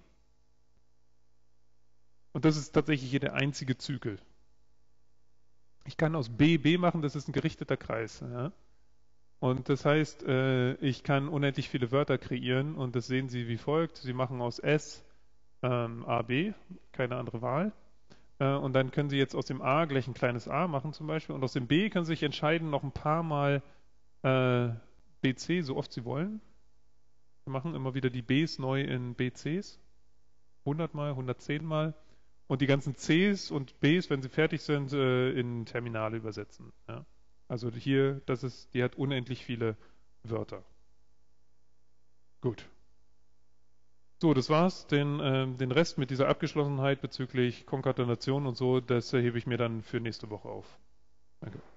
Und das ist tatsächlich hier der einzige Zykel. Ich kann aus B B machen, das ist ein gerichteter Kreis. Ja? Und das heißt, ich kann unendlich viele Wörter kreieren und das sehen Sie wie folgt. Sie machen aus S A B, keine andere Wahl. Und dann können Sie jetzt aus dem A gleich ein kleines a machen zum Beispiel. Und aus dem B können Sie sich entscheiden, noch ein paar Mal BC, so oft Sie wollen. Wir machen immer wieder die Bs neu in BCs. 100 Mal, 110 Mal. Und die ganzen Cs und Bs, wenn sie fertig sind, in Terminale übersetzen. Ja? Also hier, die hat unendlich viele Wörter. Gut. So, das war's. Den Rest mit dieser Abgeschlossenheit bezüglich Konkatenation und so, das hebe ich mir dann für nächste Woche auf. Danke.